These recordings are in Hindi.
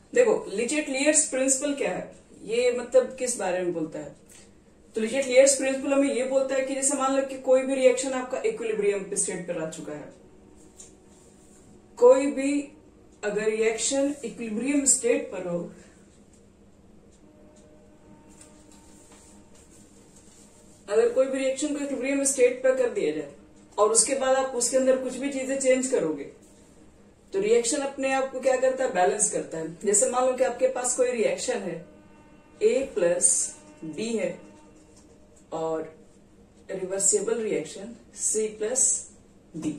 देखो लिचेट-लियर्स प्रिंसिपल क्या है, ये मतलब किस बारे में बोलता है। तो लिचेट-लियर्स प्रिंसिपल हमें ये बोलता है कि जैसे मान लो कि कोई भी रिएक्शन आपका इक्विलिब्रियम स्टेट पर आ चुका है, कोई भी अगर रिएक्शन इक्विलिब्रियम स्टेट पर हो, अगर कोई भी रिएक्शन को इक्विलिब्रियम स्टेट पर कर दिया जाए और उसके बाद आप उसके अंदर कुछ भी चीजें चेंज करोगे तो रिएक्शन अपने आप को क्या करता है, बैलेंस करता है। जैसे मान लो कि आपके पास कोई रिएक्शन है A प्लस B है और reversible reaction C plus D।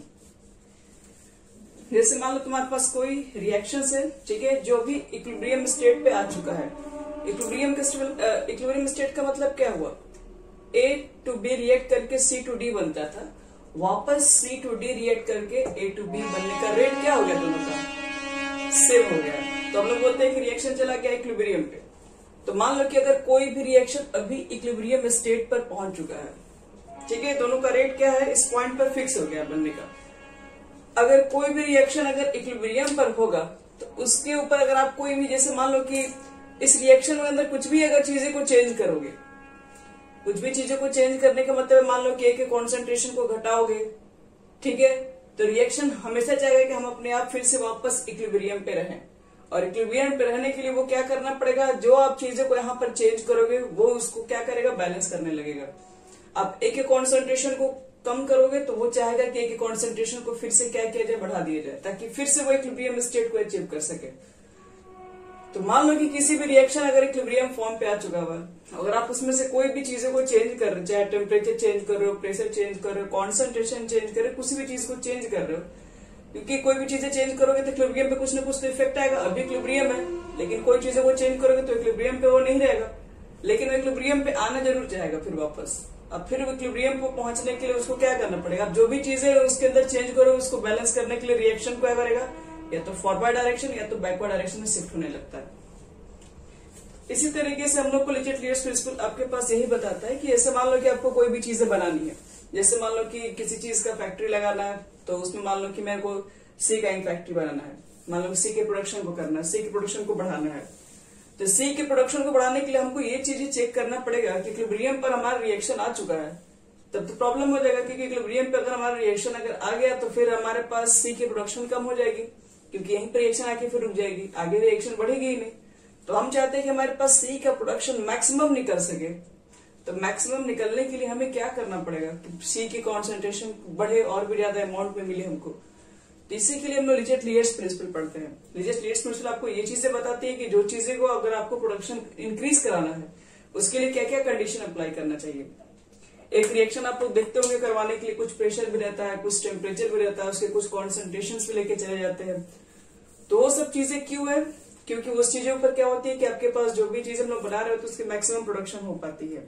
जैसे मान लो तुम्हारे पास कोई रिएक्शन है, ठीक है, जो भी इक्विलिब्रियम स्टेट पे आ चुका है। इक्विलिब्रियम स्टेट का मतलब क्या हुआ, A टू B रिएक्ट करके C टू D बनता था, वापस C टू D रिएक्ट करके A टू B बनने का रेट क्या हो गया, दोनों का सेम हो गया। तो हम लोग बोलते हैं कि रिएक्शन चला गया इक्विलिब्रियम पे। तो मान लो कि अगर कोई भी रिएक्शन अभी इक्विलिब्रियम स्टेट पर पहुंच चुका है, ठीक है, दोनों का रेट क्या है, इस पॉइंट पर फिक्स हो गया बनने का। अगर कोई भी रिएक्शन अगर इक्विलिब्रियम पर होगा तो उसके ऊपर अगर आप कोई भी, जैसे मान लो कि इस रिएक्शन के अंदर कुछ भी अगर चीजें को चेंज करोगे, कुछ भी चीजों को चेंज करने का मतलब मान लो कि एक कॉन्सेंट्रेशन को घटाओगे, ठीक है, तो रिएक्शन हमेशा चाहेगा कि हम अपने आप फिर से वापस इक्विलिब्रियम पे रहें। और इक्विलिब्रियम पे रहने के लिए वो क्या करना पड़ेगा, जो आप चीजों को यहाँ पर चेंज करोगे वो उसको क्या करेगा, बैलेंस करने लगेगा। आप एक कॉन्सेंट्रेशन को कम करोगे तो वो चाहेगा कि एक कॉन्सेंट्रेशन को फिर से क्या किया जाए, बढ़ा दिया जाए, ताकि फिर से वो इक्विलिब्रियम स्टेट को अचीव कर सके। तो मान लो कि किसी भी रिएक्शन अगर इक्विलिब्रियम फॉर्म पे आ चुका हुआ, अगर आप उसमें से कोई भी चीजों को चेंज कर रहे हो, चाहे टेम्परेचर चेंज कर रहे हो, प्रेशर चेंज कर रहे हो, कॉन्सेंट्रेशन चेंज कर रहे हो, किसी भी चीज को चेंज कर रहे हो, क्योंकि कोई भी चीजें चेंज करोगे तो इक्विलिब्रियम पे कुछ ना कुछ तो इफेक्ट आएगा। अभी इक्विलिब्रियम है, लेकिन कोई चीजों को चेंज करोगे तो इक्विलिब्रियम पे वो नहीं रहेगा, लेकिन इक्विलिब्रियम पे आना जरूर चाहेगा फिर वापस। अब फिर इक्विलिब्रियम को पहुंचने के लिए उसको क्या करना पड़ेगा, अब जो भी चीजें उसके अंदर चेंज करोगे उसको बैलेंस करने के लिए रिएक्शन को क्या करेगा, या तो फॉरवर्ड डायरेक्शन या तो बैकवर्ड डायरेक्शन में शिफ्ट होने लगता है। इसी तरीके से हम लोग को लिचेट-लियर्स प्रिंसिपल आपके पास यही बताता है कि ऐसे मान लो कि आपको कोई भी चीजें बनानी है, जैसे मान लो कि किसी चीज का फैक्ट्री लगाना है, तो उसमें मान लो कि मेरे को सी का एक फैक्ट्री बनाना है, मान लो सी के प्रोडक्शन को करना है, सी के प्रोडक्शन को बढ़ाना है। तो सी के प्रोडक्शन को बढ़ाने के लिए हमको ये चीजें चेक करना पड़ेगा कि इक्विलिब्रियम पर हमारा रिएक्शन आ चुका है, तब तो प्रॉब्लम हो जाएगा, क्योंकि इक्विलिब्रियम पर अगर हमारा रिएक्शन अगर आ गया तो फिर हमारे पास सी की प्रोडक्शन कम हो जाएगी, क्योंकि यहीं पर रिएक्शन आके फिर रुक जाएगी, आगे रिएक्शन बढ़ेगी ही नहीं। तो हम चाहते हैं कि हमारे पास सी का प्रोडक्शन मैक्सिमम निकल सके। तो मैक्सिमम निकलने के लिए हमें क्या करना पड़ेगा कि सी की कॉन्सेंट्रेशन बढ़े और भी ज्यादा अमाउंट में मिले हमको। तो इसी के लिए हम लोग लिचेट-लियर्स प्रिंसिपल पढ़ते हैं। लिचेट-लियर्स प्रिंसिपल आपको ये चीजें बताती है कि जो चीजें को अगर आपको प्रोडक्शन इंक्रीज कराना है उसके लिए क्या क्या कंडीशन अप्लाई करना चाहिए। एक रिएक्शन आप लोग देखते होंगे, करवाने के लिए कुछ प्रेशर भी रहता है, कुछ टेम्परेचर भी रहता है, उसके कुछ कॉन्सेंट्रेशन भी लेके चले जाते हैं। तो वो सब चीजें क्यों है, क्योंकि उस चीजों पर क्या होती है कि आपके पास जो भी चीज हम लोग बना रहे हो तो उसकी मैक्सिमम प्रोडक्शन हो पाती है।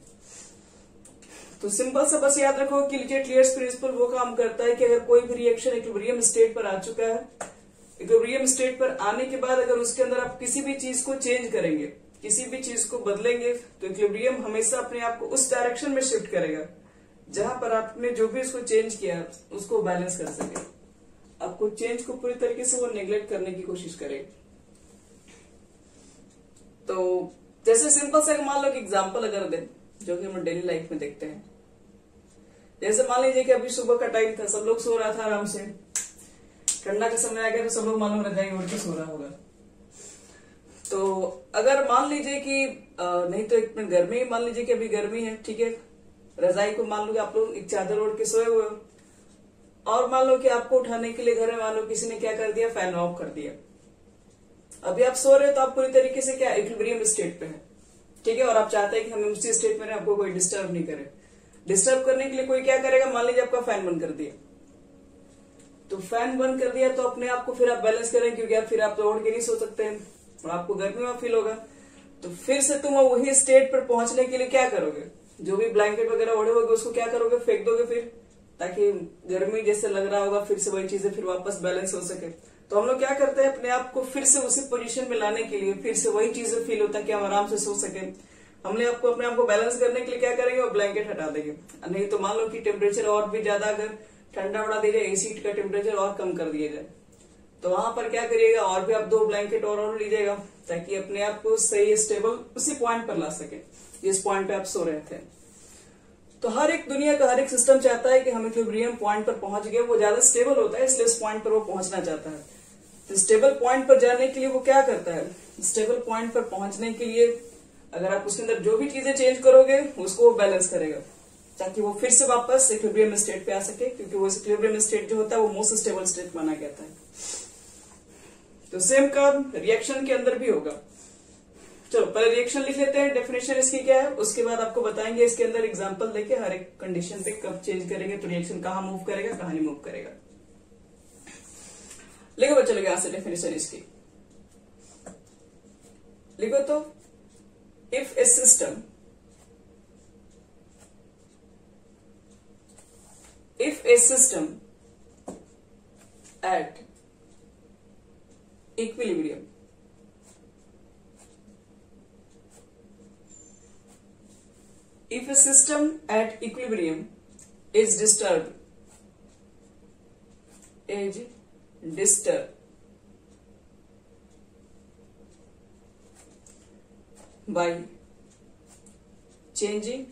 तो सिंपल सा बस याद रखो कि लिचेट-लियर्स प्रिंसिपल वो काम करता है कि अगर कोई भी रिएक्शन इक्विलिब्रियम स्टेट पर आ चुका है, इक्विलिब्रियम स्टेट पर आने के बाद अगर उसके अंदर आप किसी भी चीज को चेंज करेंगे, किसी भी चीज को बदलेंगे, तो इक्विलिब्रियम हमेशा अपने आप को उस डायरेक्शन में शिफ्ट करेगा जहां पर आपने जो भी उसको चेंज किया उसको बैलेंस कर सके। आपको चेंज को पूरी तरीके से वो नेग्लेक्ट करने की कोशिश करेगा। तो जैसे सिंपल सा मान लो कि एग्जांपल अगर दें जो कि हम डेली लाइफ में देखते हैं, जैसे मान लीजिए कि अभी सुबह का टाइम था, सब लोग सो रहा था आराम से, ठंडा का समय आ गया तो सब लोग मालूम रजाई ओढ़ के सो रहा होगा। तो अगर मान लीजिए कि नहीं तो एक मिनट गर्मी, मान लीजिए कि अभी गर्मी है, ठीक है, रजाई को मान लो कि आप लोग एक चादर ओढ़ के सोए हुए हो, और मान लो कि आपको उठाने के लिए घर में मान लो किसी ने क्या कर दिया, फैन ऑफ कर दिया। अभी आप सो रहे हो तो आप पूरी तरीके से क्या इक्विलिब्रियम स्टेट पे है, ठीक है, और आप चाहते हैं कि हम उसी स्टेट में आपको कोई डिस्टर्ब नहीं करे। डिस्टर्ब करने के लिए कोई क्या करेगा, मान लीजिए आपका फैन बंद कर दिया, तो फैन बंद कर दिया तो अपने आप को फिर आप बैलेंस करें, क्योंकि आप फिर आप तो ओढ़ के नहीं सो सकते हैं और आपको गर्मी में फील होगा। तो फिर से तुम वही स्टेट पर पहुंचने के लिए क्या करोगे, जो भी ब्लैंकेट वगैरह ओढ़े होगे उसको क्या करोगे, फेंक दोगे फिर, ताकि गर्मी जैसे लग रहा होगा फिर से वही चीजें फिर वापस बैलेंस हो सके। तो हम लोग क्या करते हैं, अपने आप को फिर से उसी पोजीशन में लाने के लिए, फिर से वही चीजें फील होता है कि हम आराम से सो सके, हमने आपको अपने आप को बैलेंस करने के लिए क्या करेंगे, वो ब्लैंकेट हटा देंगे। नहीं तो मान लो कि टेम्परेचर और भी ज्यादा अगर ठंडा बढ़ा दिया जाए, एसी का टेम्परेचर और कम कर दिया जाए, तो वहां पर क्या करिएगा, और भी आप 2 ब्लैंकेट और लीजिएगा ताकि अपने आप को सही स्टेबल उसी पॉइंट पर ला सके जिस पॉइंट पे आप सो रहे थे। तो हर एक दुनिया का हर एक सिस्टम चाहता है कि हम इक्विलिब्रियम पॉइंट पर पहुंच गए, वो ज्यादा स्टेबल होता है इसलिए उस पॉइंट पर वो पहुंचना चाहता है। तो स्टेबल पॉइंट पर जाने के लिए वो क्या करता है, स्टेबल पॉइंट पर पहुंचने के लिए अगर आप उसके अंदर जो भी चीजें चेंज करोगे उसको वो बैलेंस करेगा ताकि वो फिर से वापस इक्विलिब्रियम स्टेट पे आ सके, क्योंकि वो इक्विलिब्रियम स्टेट जो होता है वो मोस्ट स्टेबल स्टेट माना जाता है। तो सेम काम रिएक्शन के अंदर भी होगा। चलो पहले रिएक्शन लिख लेते हैं, डेफिनेशन इसकी क्या है, उसके बाद आपको बताएंगे इसके अंदर एग्जांपल देके हर एक कंडीशन पे कब चेंज करेंगे तो रिएक्शन कहाँ मूव करेगा कहाँ नहीं मूव करेगा। लिखो बच्चों यहां से डेफिनेशन इसकी लिखो तो, if a system at equilibrium if a system at equilibrium is disturbed by changing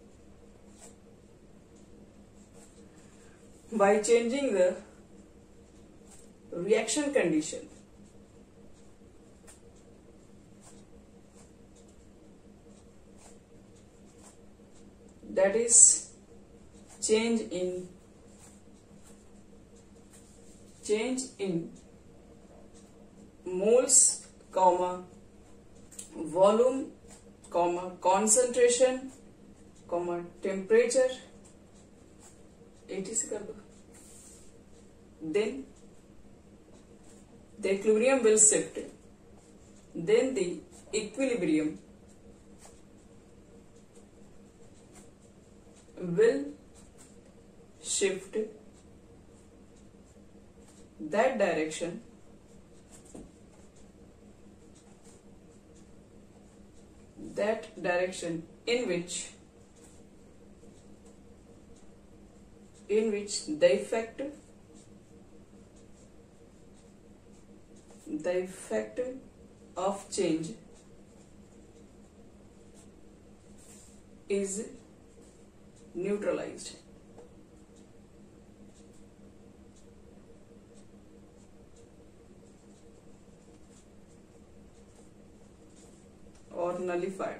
the reaction condition, that is change in moles, volume, concentration, temperature, etc. कर दो, then the equilibrium will shift. Then the equilibrium will shift that direction in which the effect of change is neutralized. Or nullified.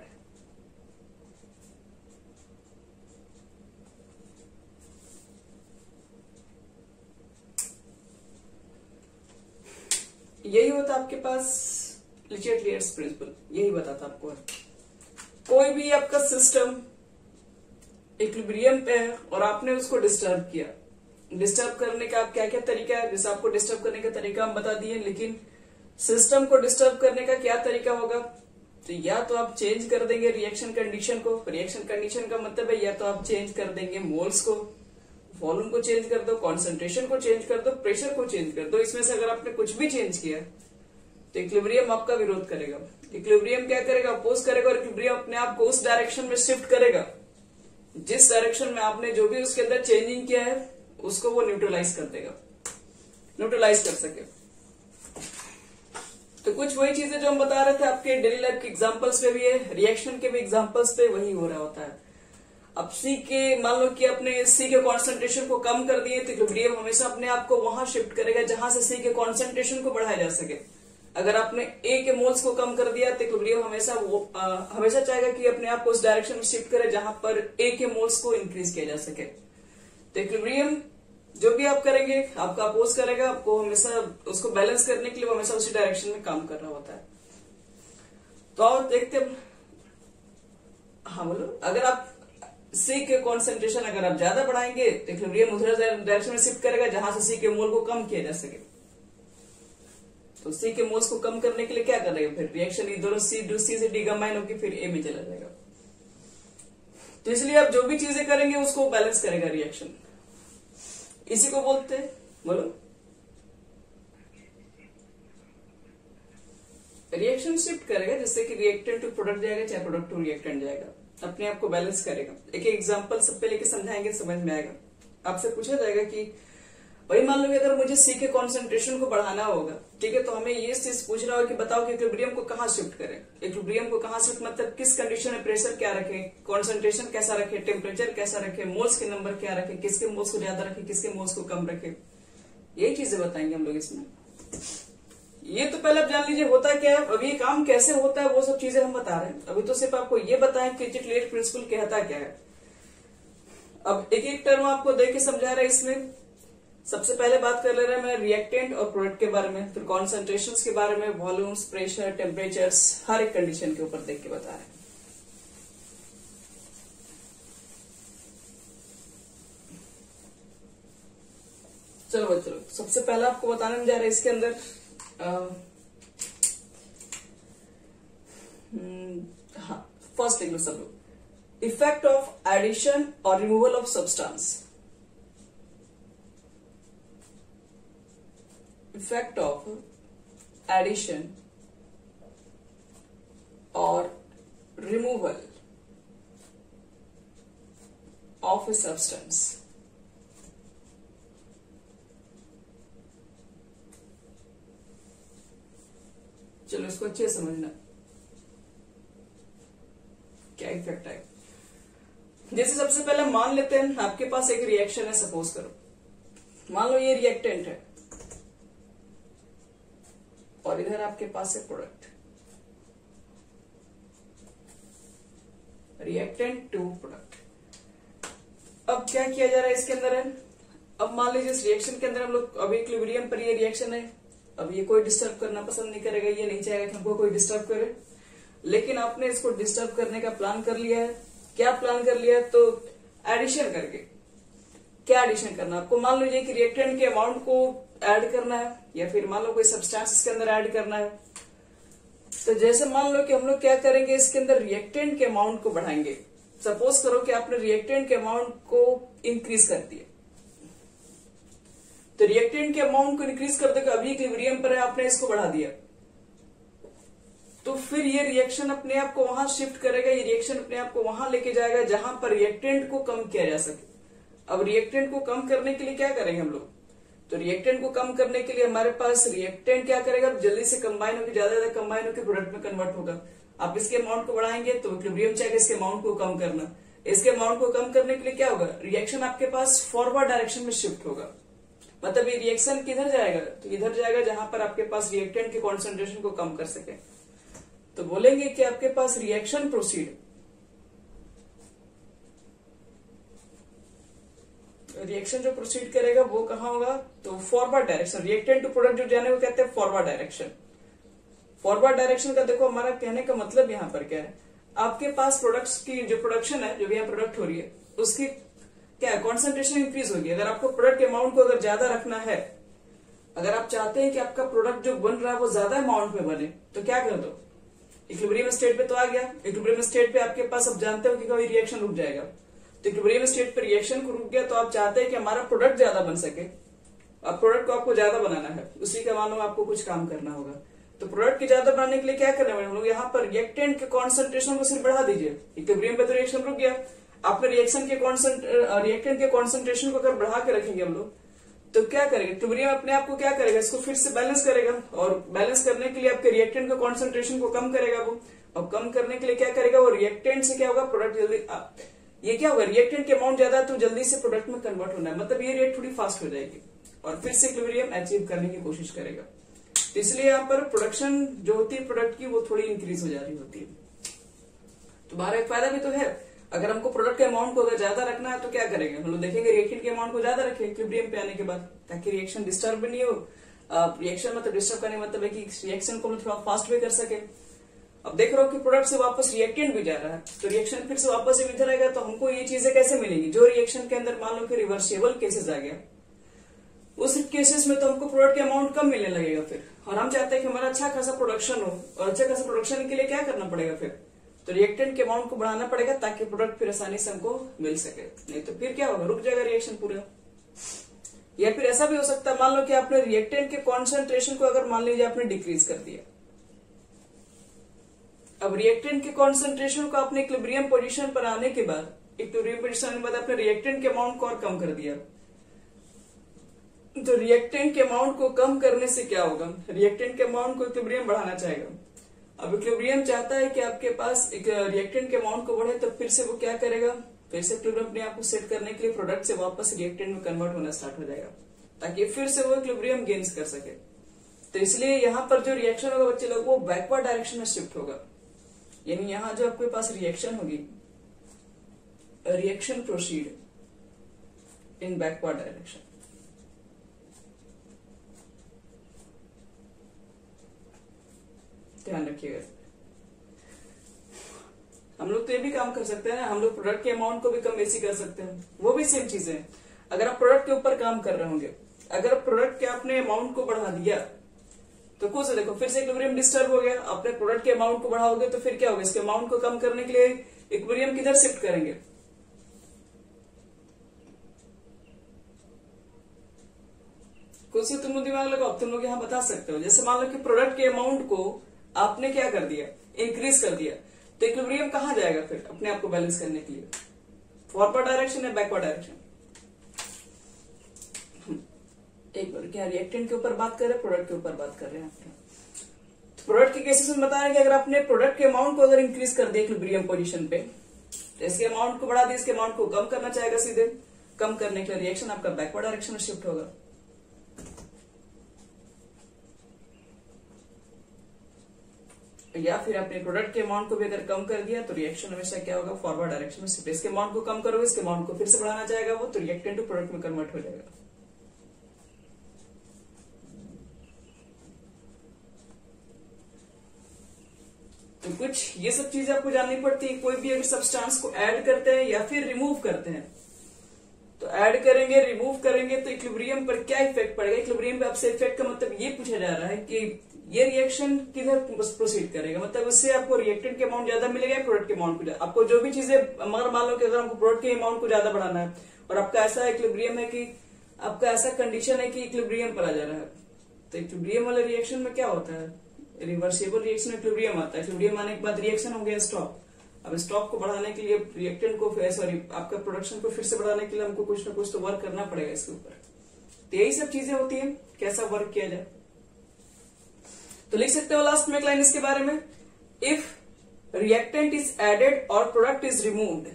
यही होता आपके पास लिचेट-लियर्स प्रिंसिपल, यही बताता आपको। कोई भी आपका सिस्टम इक्विलिब्रियम पे है और आपने उसको डिस्टर्ब किया, डिस्टर्ब करने का आप क्या क्या तरीका है, जैसे आपको डिस्टर्ब करने का तरीका हम बता दिए, लेकिन सिस्टम को डिस्टर्ब करने का क्या तरीका होगा, तो या तो आप चेंज कर देंगे रिएक्शन कंडीशन को। रिएक्शन कंडीशन का मतलब है या तो आप चेंज कर देंगे मोल्स को, वॉल्यूम को चेंज कर दो, कॉन्सेंट्रेशन को चेंज कर दो, प्रेशर को चेंज कर दो। इसमें से अगर आपने कुछ भी चेंज किया तो इक्विलिब्रियम आपका विरोध करेगा। इक्विलिब्रियम क्या करेगा, अपोज करेगा, और इक्विलिब्रियम अपने आप को उस डायरेक्शन में शिफ्ट करेगा जिस डायरेक्शन में आपने जो भी उसके अंदर चेंजिंग किया है उसको वो न्यूट्रलाइज कर देगा, न्यूट्रलाइज कर सके। तो कुछ वही चीजें जो हम बता रहे थे आपके डेली लाइफ के एग्जांपल्स पे भी है, रिएक्शन के भी एग्जांपल्स पे वही हो रहा होता है। अब सी के मान लो कि अपने सी के कॉन्सेंट्रेशन को कम कर दिए तो इक्विलिब्रियम हमेशा अपने आप को वहां शिफ्ट करेगा जहां से सी के कॉन्सेंट्रेशन को बढ़ाया जा सके। अगर आपने ए के मोल्स को कम कर दिया तो इक्विलिब्रियम हमेशा चाहेगा कि अपने आप को उस डायरेक्शन में शिफ्ट करे जहां पर ए के मोल्स को इंक्रीज किया जा सके। तो इक्विलिब्रियम जो भी आप करेंगे आपका अपोज करेगा, आपको हमेशा उसको बैलेंस करने के लिए हमेशा उसी डायरेक्शन में काम कर रहा होता है। तो और देखते हैं, हाँ बोलो, अगर आप सी के कॉन्सेंट्रेशन अगर आप ज्यादा बढ़ाएंगे तो इक्विलिब्रियम उधर डायरेक्शन में शिफ्ट करेगा जहां से सी के मोल को कम किया जा सके। तो सी के मोल्स को कम करने के लिए क्या करेगा, फिर रिएक्शन दोनों सी से डिकम्बाइन होकर फिर ए में चला जाएगा। तो इसलिए आप जो भी चीजें करेंगे उसको बैलेंस करेगा रिएक्शन, इसी को बोलते हैं, बोलो, रिएक्शन शिफ्ट करेगा जिससे कि रिएक्टेंट टू प्रोडक्ट जाएगा चाहे प्रोडक्ट टू रिएक्टेंट जाएगा, अपने आप को बैलेंस करेगा। एक एग्जांपल सब पे लेके समझाएंगे, समझ में आएगा। आपसे पूछा जाएगा कि वही मान लो कि अगर मुझे सी के कॉन्सेंट्रेशन को बढ़ाना होगा, ठीक है, तो हमें ये चीज पूछ रहा हो कि बताओ कि इक्विलिब्रियम को कहाँ शिफ्ट करें। इक्विलिब्रियम को कहाँ शिफ्ट मतलब किस कंडीशन में प्रेशर क्या रखे, कॉन्सेंट्रेशन कैसा रखे, टेम्परेचर कैसा रखे, मोल्स के नंबर क्या रखे, किसके मोल्स को ज्यादा रखे, किसके मोल्स को कम रखे, यही चीजें बताएंगे हम लोग इसमें। ये तो पहले आप जान लीजिए होता क्या है, अभी ये काम कैसे होता है वो सब चीजें हम बता रहे हैं। अभी तो सिर्फ आपको ये बताएं कि डिरिचलेट प्रिंसिपल कहता क्या है। अब एक एक टर्म आपको देख के समझा रहा है। इसमें सबसे पहले बात कर ले रहे हैं मैं रिएक्टेंट और प्रोडक्ट के बारे में, फिर कॉन्सेंट्रेशंस के बारे में, वॉल्यूम्स, प्रेशर, टेम्परेचर्स, हर एक कंडीशन के ऊपर देख के बता रहे हैं। चलो सबसे पहला आपको बताने में जा रहा है इसके अंदर हाँ फर्स्ट देख लो सब लोग, इफेक्ट ऑफ एडिशन और removal of substance. Effect of addition और रिमूवल ऑफ ए सब्सटेंस। चलो इसको अच्छे से समझना क्या इफेक्ट है। जैसे सबसे पहले मान लेते हैं आपके पास एक रिएक्शन है, सपोज करो, मान लो ये रिएक्टेंट है और इधर आपके पास है प्रोडक्ट, रिएक्टेंट टू प्रोडक्ट। अब क्या किया जा रहा है इसके अंदर है, अब मान लीजिए इस रिएक्शन के अंदर हम लोग अभी इक्विलिब्रियम पर ये रिएक्शन है, अब ये कोई डिस्टर्ब करना पसंद नहीं करेगा, ये नहीं चाहेगा कि हमको कोई डिस्टर्ब करे, लेकिन आपने इसको डिस्टर्ब करने का प्लान कर लिया है। क्या प्लान कर लिया है, तो एडिशन करके। क्या एडिशन करना आपको, मान लीजिए कि रिएक्टेंट के अमाउंट को ऐड करना है या फिर मान लो कोई सब्सटेंस इसके अंदर ऐड करना है। तो जैसे मान लो कि हम लोग क्या करेंगे, इसके अंदर रिएक्टेंट के अमाउंट को बढ़ाएंगे। सपोज करो कि आपने रिएक्टेंट के अमाउंट को इंक्रीज कर दिया, तो रिएक्टेंट के अमाउंट को इंक्रीज कर देगा, अभी इक्विलिब्रियम पर है, आपने इसको बढ़ा दिया, तो फिर ये रिएक्शन अपने आप को वहां शिफ्ट करेगा, ये रिएक्शन अपने आप को वहां लेके जाएगा जहां पर रिएक्टेंट को कम किया जा सके। अब रिएक्टेंट को कम करने के लिए क्या करेंगे हम लोग, तो रिएक्टेंट को कम करने के लिए हमारे पास रिएक्टेंट क्या करेगा, जल्दी से कंबाइन होकर ज्यादा कंबाइन होकर प्रोडक्ट में कन्वर्ट होगा। आप इसके अमाउंट को बढ़ाएंगे तो इक्विलिब्रियम चाहेगा इसके अमाउंट को कम करना। इसके अमाउंट को कम करने के लिए क्या होगा, रिएक्शन आपके पास फॉरवर्ड डायरेक्शन में शिफ्ट होगा। मतलब ये रिएक्शन किधर जाएगा, तो इधर जाएगा जहां पर आपके पास रिएक्टेंट के कॉन्सेंट्रेशन को कम कर सके। तो बोलेंगे कि आपके पास रिएक्शन प्रोसीड, रिएक्शन जो प्रोसीड करेगा वो कहां होगा, तो forward direction. Reactant to product जो जाने को कहते हैं फॉरवर्ड डायरेक्शन। फॉरवर्ड डायरेक्शन का देखो हमारा कहने का मतलब यहां पर क्या है, आपके पास प्रोडक्ट्स की जो प्रोडक्शन है, जो भी यहाँ प्रोडक्ट हो रही है, उसकी क्या है, कॉन्सेंट्रेशन इंक्रीज होगी। अगर आपको प्रोडक्ट के अमाउंट को अगर ज्यादा रखना है, अगर आप चाहते हैं कि आपका प्रोडक्ट जो बन रहा है वो ज्यादा अमाउंट में बने, तो क्या कर दो, इक्विलिब्रियम स्टेट पे तो आ गया। इक्विलिब्रियम स्टेट पे आपके पास अब जानते हो कि कोई रिएक्शन रुक जाएगा, तो इक्विलिब्रियम स्टेट पे रिएक्शन को रुक गया, तो आप चाहते हैं कि हमारा प्रोडक्ट ज्यादा बन सके। अब प्रोडक्ट को आपको ज्यादा बनाना है, उसी के मानो आपको कुछ काम करना होगा। तो प्रोडक्ट के ज्यादा बनाने के लिए क्या करना है हम लोग, यहाँ पर रिएक्टेंट के कॉन्सेंट्रेशन को सिर्फ बढ़ा दीजिए। इक्विलिब्रियम पे तो रिएक्शन रुक गया, आपने रिएक्टेंट के कॉन्सेंट्रेशन को अगर बढ़ा के रखेंगे हम लोग, तो क्या करेगा, इक्विलिब्रियम अपने आप को क्या करेगा, इसको फिर से बैलेंस करेगा, और बैलेंस करने के लिए आपके रिएक्टेंट के कॉन्सेंट्रेशन को कम करेगा वो। और कम करने के लिए क्या करेगा, वो रिएक्टेंट से क्या होगा, प्रोडक्ट जल्दी ये क्या होगा, रिएक्टेंट के अमाउंट ज्यादा तो जल्दी से प्रोडक्ट में कन्वर्ट होना है, मतलब ये रेट थोड़ी फास्ट हो जाएगी और फिर से इक्विलिब्रियम अचीव करने की कोशिश करेगा। तो इसलिए यहाँ पर प्रोडक्शन जो होती है प्रोडक्ट की वो थोड़ी इंक्रीज हो जा रही होती है। तुम्हारा एक फायदा भी तो है, अगर हमको प्रोडक्ट के अमाउंट को अगर ज्यादा रखना है तो क्या करेंगे हम लोग, देखेंगे रिएक्टेंट के अमाउंट को ज्यादा रखें इक्विलिब्रियम पे आने के बाद, ताकि रिएक्शन डिस्टर्ब भी नहीं हो। रिएक्शन मतलब डिस्टर्ब करने मतलब है कि रिएक्शन को थोड़ा फास्ट भी कर सके। अब देख रहे हो कि प्रोडक्ट से वापस रिएक्टेंट भी जा रहा है, तो रिएक्शन फिर से वापस इधर आएगा, तो हमको ये चीजें कैसे मिलेंगी, जो रिएक्शन के अंदर मान लो कि रिवर्सिबल केसेस आ गया, उस केसेस में तो हमको प्रोडक्ट के अमाउंट कम मिलने लगेगा फिर, और हम चाहते हैं कि हमारा अच्छा खासा प्रोडक्शन हो, और अच्छा खासा प्रोडक्शन के लिए क्या करना पड़ेगा फिर, तो रिएक्टेंट के अमाउंट को बढ़ाना पड़ेगा ताकि प्रोडक्ट फिर आसानी से हमको मिल सके। नहीं तो फिर क्या होगा, रुक जाएगा रिएक्शन पूरा। या फिर ऐसा भी हो सकता है, मान लो कि आपने रिएक्टेंट के कॉन्सेंट्रेशन को अगर मान लीजिए आपने डिक्रीज कर दिया, अब रिएक्टेंट के कॉन्सेंट्रेशन को आपने इक्विलिब्रियम पोजीशन पर आने के बाद, इक्विलिब्रियम पोजीशन आने के बाद आपने रिएक्टेंट के अमाउंट को और कम कर दिया, तो रिएक्टेंट के अमाउंट को कम करने से क्या होगा, रिएक्टेंट के अमाउंट को इक्विलिब्रियम बढ़ाना चाहेगा। अब इक्विलिब्रियम चाहता है कि आपके पास एक रिएक्टेंट के अमाउंट को बढ़े, तो फिर से वो क्या करेगा, फिर से इक्विलिब्रियम अपने आप को सेट करने के लिए प्रोडक्ट से वापस रिएक्टेंट में कन्वर्ट होना स्टार्ट हो जाएगा, ताकि फिर से वो इक्विलिब्रियम गेन्स कर सके। तो इसलिए यहाँ पर जो रिएक्शन होगा बच्चे लोग, वो बैकवर्ड डायरेक्शन में शिफ्ट होगा। यानी यहाँ जो आपके पास रिएक्शन होगी, reaction proceed in backward direction. ध्यान रखिएगा। हम लोग तो ये भी काम कर सकते हैं ना, हम लोग प्रोडक्ट के अमाउंट को भी कम बेसी कर सकते हैं, वो भी सेम चीजें हैं। अगर आप प्रोडक्ट के ऊपर काम कर रहे होंगे, अगर प्रोडक्ट के आपने अमाउंट को बढ़ा दिया तो कुछ देखो फिर से इक्विलिब्रियम डिस्टर्ब हो गया। अपने प्रोडक्ट के अमाउंट को बढ़ाओगे तो फिर क्या होगा, इसके अमाउंट को कम करने के लिए इक्विलिब्रियम किधर शिफ्ट करेंगे, कुछ तुम लोग दिमाग लगाओ, तुम लोग यहाँ बता सकते हो। जैसे मान लो कि प्रोडक्ट के अमाउंट को आपने क्या कर दिया, इंक्रीज कर दिया, तो इक्विलिब्रियम कहाँ जाएगा फिर अपने आप को बैलेंस करने के लिए, फॉरवर्ड डायरेक्शन या बैकवर्ड डायरेक्शन। एक बार क्या रिएक्टेंट के ऊपर बात कर रहे हैं, प्रोडक्ट के ऊपर बात कर रहे हैं। तो प्रोडक्ट के केसेस में बता रहे हैं कि अगर आपने प्रोडक्ट के अमाउंट को अगर इंक्रीज कर दिया इक्विलिब्रियम पोजीशन पे, तो इसके अमाउंट को बढ़ा दिया, इसके अमाउंट को कम करना चाहेगा, सीधे कम करने के लिए रिएक्शन आपका बैकवर्ड डायरेक्शन में शिफ्ट होगा। या फिर आपने प्रोडक्ट के अमाउंट को भी अगर कम कर दिया तो रिएक्शन हमेशा क्या होगा, फॉरवर्ड डायरेक्शन में शिफ्ट। इसके अमाउंट को कम करोगे, इसके अमाउंट को फिर से बढ़ाना चाहेगा वो, तो रिएक्टेंट टू प्रोडक्ट में कन्वर्ट हो जाएगा। तो कुछ ये सब चीजें आपको जाननी पड़ती है। कोई भी अगर सब्सटेंस को ऐड करते हैं या फिर रिमूव करते हैं, तो ऐड करेंगे, रिमूव करेंगे, तो इक्विलिब्रियम पर क्या इफेक्ट पड़ेगा। इक्विलिब्रियम पे आपसे इफेक्ट का मतलब ये पूछा जा रहा है कि ये रिएक्शन किधर प्रोसीड करेगा, मतलब उससे आपको रिएक्टेंट के अमाउंट ज्यादा मिलेगा, प्रोडक्ट के अमाउंट को ज्यादा। आपको जो भी चीजें, मगर मान लो कि अगर आपको प्रोडक्ट के अमाउंट को ज्यादा बढ़ाना है और आपका ऐसा इक्विलिब्रियम है कि आपका ऐसा कंडीशन है कि इक्विलिब्रियम पर आ जा रहा है, तो इक्विलिब्रियम वाले रिएक्शन में क्या होता है, रिवर्सिबल रिएक्शन में इक्विलिब्रियम आता है। इक्विलिब्रियम आने के बाद रिएक्शन हो गया स्टॉप। अब स्टॉक को बढ़ाने के लिए रिएक्टेंट को, सॉरी आपका प्रोडक्शन को फिर से बढ़ाने के लिए हमको कुछ ना कुछ तो वर्क करना पड़ेगा इसके ऊपर। तो यही सब चीजें होती हैं, कैसा वर्क किया जाए। तो लिख सकते हो लास्ट में एक लाइन इसके बारे में, इफ रिएक्टेंट इज एडेड और product is removed,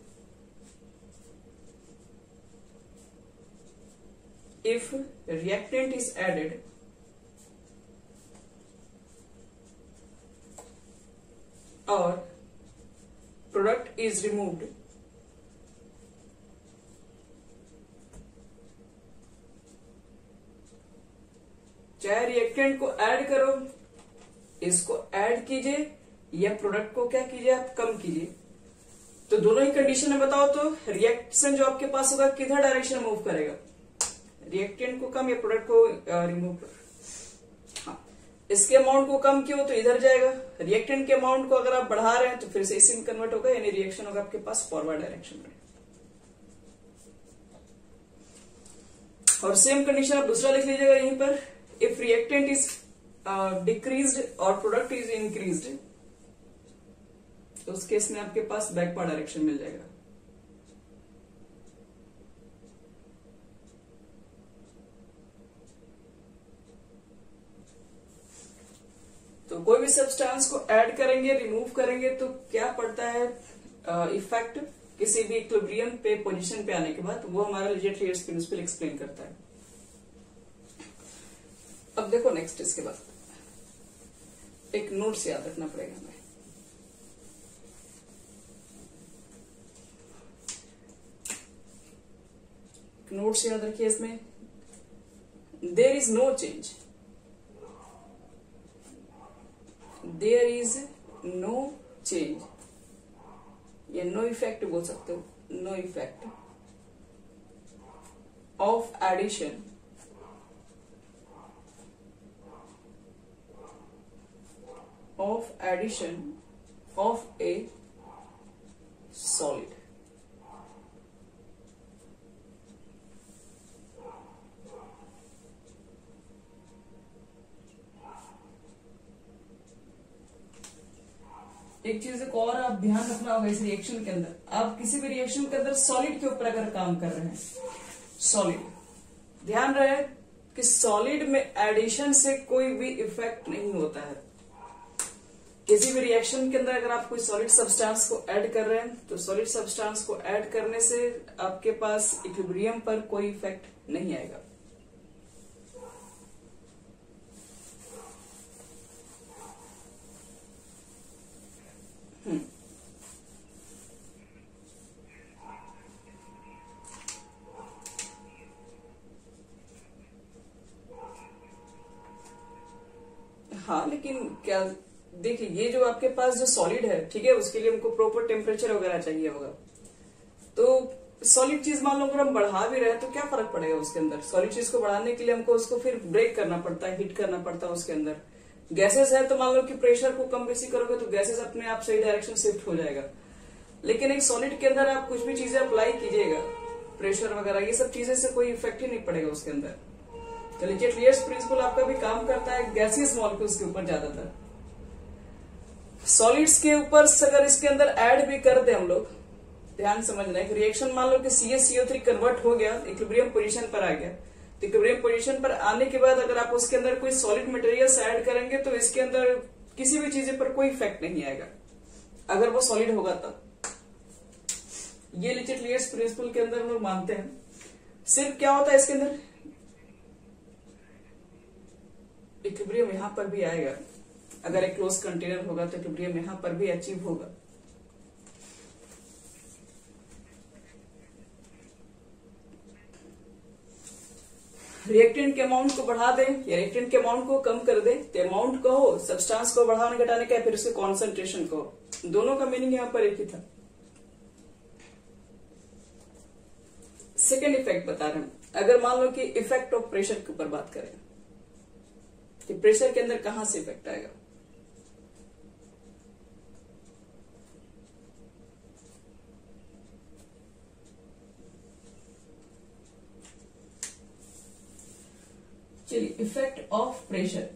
if reactant is added और प्रोडक्ट इज रिमूव्ड, चाहे रिएक्टेंट को ऐड करो, इसको ऐड कीजिए या प्रोडक्ट को क्या कीजिए, आप कम कीजिए, तो दोनों ही कंडीशन में बताओ तो रिएक्शन जो आपके पास होगा किधर डायरेक्शन मूव करेगा, रिएक्टेंट को कम या प्रोडक्ट को रिमूव कर। हाँ, इसके अमाउंट को कम किया तो इधर जाएगा, रिएक्टेंट के अमाउंट को अगर आप बढ़ा रहे हैं तो फिर से इसी में कन्वर्ट होगा, यानी रिएक्शन होगा आपके पास फॉरवर्ड डायरेक्शन में। और सेम कंडीशन आप दूसरा लिख लीजिएगा यहीं पर, इफ रिएक्टेंट इज डिक्रीज्ड और प्रोडक्ट इज इंक्रीज्ड, तो उस केस में आपके पास बैकवर्ड डायरेक्शन मिल जाएगा। तो कोई भी सब्सटेंस को ऐड करेंगे, रिमूव करेंगे, तो क्या पड़ता है इफेक्ट किसी भी इक्विलिब्रियम पे पोजीशन पे आने के बाद, वो हमारा लेजेंडरी प्रिंसिपल एक्सप्लेन करता है। अब देखो नेक्स्ट, इसके बाद एक नोट्स याद रखना पड़ेगा हमें। नोट्स याद रखिए इसमें, there is no change, there is no change, या नो इफेक्ट बोल सकते हो, no effect of addition of a solid। एक चीज को और आप ध्यान रखना होगा इस रिएक्शन के अंदर, आप किसी भी रिएक्शन के अंदर सॉलिड के ऊपर अगर काम कर रहे हैं, सॉलिड ध्यान रहे कि सॉलिड में एडिशन से कोई भी इफेक्ट नहीं होता है। किसी भी रिएक्शन के अंदर अगर आप कोई सॉलिड सब्सटेंस को ऐड कर रहे हैं तो सॉलिड सब्सटेंस को ऐड करने से आपके पास इक्विलिब्रियम पर कोई इफेक्ट नहीं आएगा। हाँ, लेकिन क्या देखिए, ये जो आपके पास जो सॉलिड है, ठीक है, उसके लिए हमको प्रॉपर टेम्परेचर वगैरह चाहिए होगा। तो सॉलिड चीज मान लो अगर हम बढ़ा भी रहे हैं तो क्या फर्क पड़ेगा उसके अंदर। सॉलिड चीज को बढ़ाने के लिए हमको उसको फिर ब्रेक करना पड़ता है, हीट करना पड़ता है उसके अंदर। गैसेस है तो मान लो कि प्रेशर को कम बेसी करोगे तो गैसेस अपने आप सही डायरेक्शन शिफ्ट हो जाएगा। लेकिन एक सॉलिड के अंदर आप कुछ भी चीजें अप्लाई कीजिएगा, प्रेशर वगैरह, ये सब चीजें से कोई इफेक्ट ही नहीं पड़ेगा उसके अंदर। तो लियर्स प्रिंसिपल आपका भी काम करता है गैसियस मॉलिक्यूल्स के ऊपर ज्यादातर। सॉलिड्स के ऊपर अगर इसके अंदर ऐड भी कर दे हम लोग, ध्यान समझना है कि रिएक्शन मान लो कि CaCO3 कन्वर्ट हो गया, इक्विलिब्रियम पोजीशन पर आ गया, तो इक्विलिब्रियम पोजीशन पर आने के बाद अगर आप उसके अंदर कोई सॉलिड मटेरियल्स ऐड करेंगे तो इसके अंदर किसी भी चीज पर कोई इफेक्ट नहीं आएगा अगर वो सॉलिड होगा तब। ये लियर्स प्रिंसिपल के अंदर हम लोग मानते हैं। सिर्फ क्या होता है इसके अंदर, इक्विलिब्रियम यहां पर भी आएगा। अगर एक क्लोज कंटेनर होगा तो इक्विलिब्रियम यहां पर भी अचीव होगा। रिएक्टेंट के अमाउंट को बढ़ा दें या रिएक्टेंट के अमाउंट को कम कर दें, तो अमाउंट को हो, सब्सटेंस को बढ़ाने घटाने का, फिर उसके कॉन्सेंट्रेशन को, दोनों का मीनिंग यहां पर एक ही था। सेकेंड इफेक्ट बता रहे हैं, अगर मान लो कि इफेक्ट ऑफ प्रेशर के ऊपर बात करें कि प्रेशर के अंदर कहां से इफेक्ट आएगा। चलिए, इफेक्ट ऑफ प्रेशर।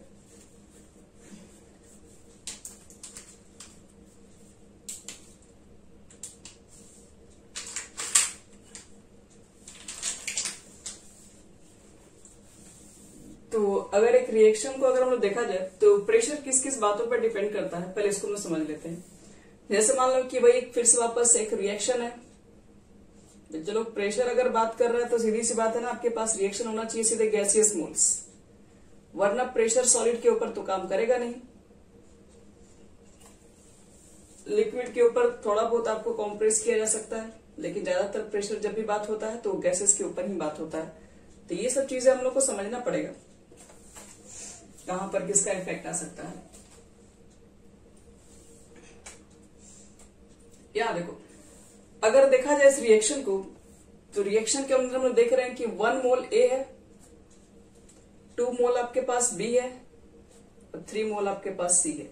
तो अगर एक रिएक्शन को अगर हम लोग देखा जाए तो प्रेशर किस किस बातों पर डिपेंड करता है, पहले इसको हम समझ लेते हैं। जैसे मान लो कि भाई फिर से वापस एक रिएक्शन है, चलो प्रेशर अगर बात कर रहे हैं तो सीधी सी बात है ना, आपके पास रिएक्शन होना चाहिए सीधे गैसियस मोल्स, वरना प्रेशर सॉलिड के ऊपर तो काम करेगा नहीं। लिक्विड के ऊपर थोड़ा बहुत आपको कॉम्प्रेस किया जा सकता है, लेकिन ज्यादातर प्रेशर जब भी बात होता है तो गैसेस के ऊपर ही बात होता है। तो ये सब चीजें हम लोग को समझना पड़ेगा कहां पर किसका इफेक्ट आ सकता है। या देखो, अगर देखा जाए इस रिएक्शन को, तो रिएक्शन के अंदर हम लोग देख रहे हैं कि 1 मोल A है, 2 मोल आपके पास B है और 3 मोल आपके पास C है।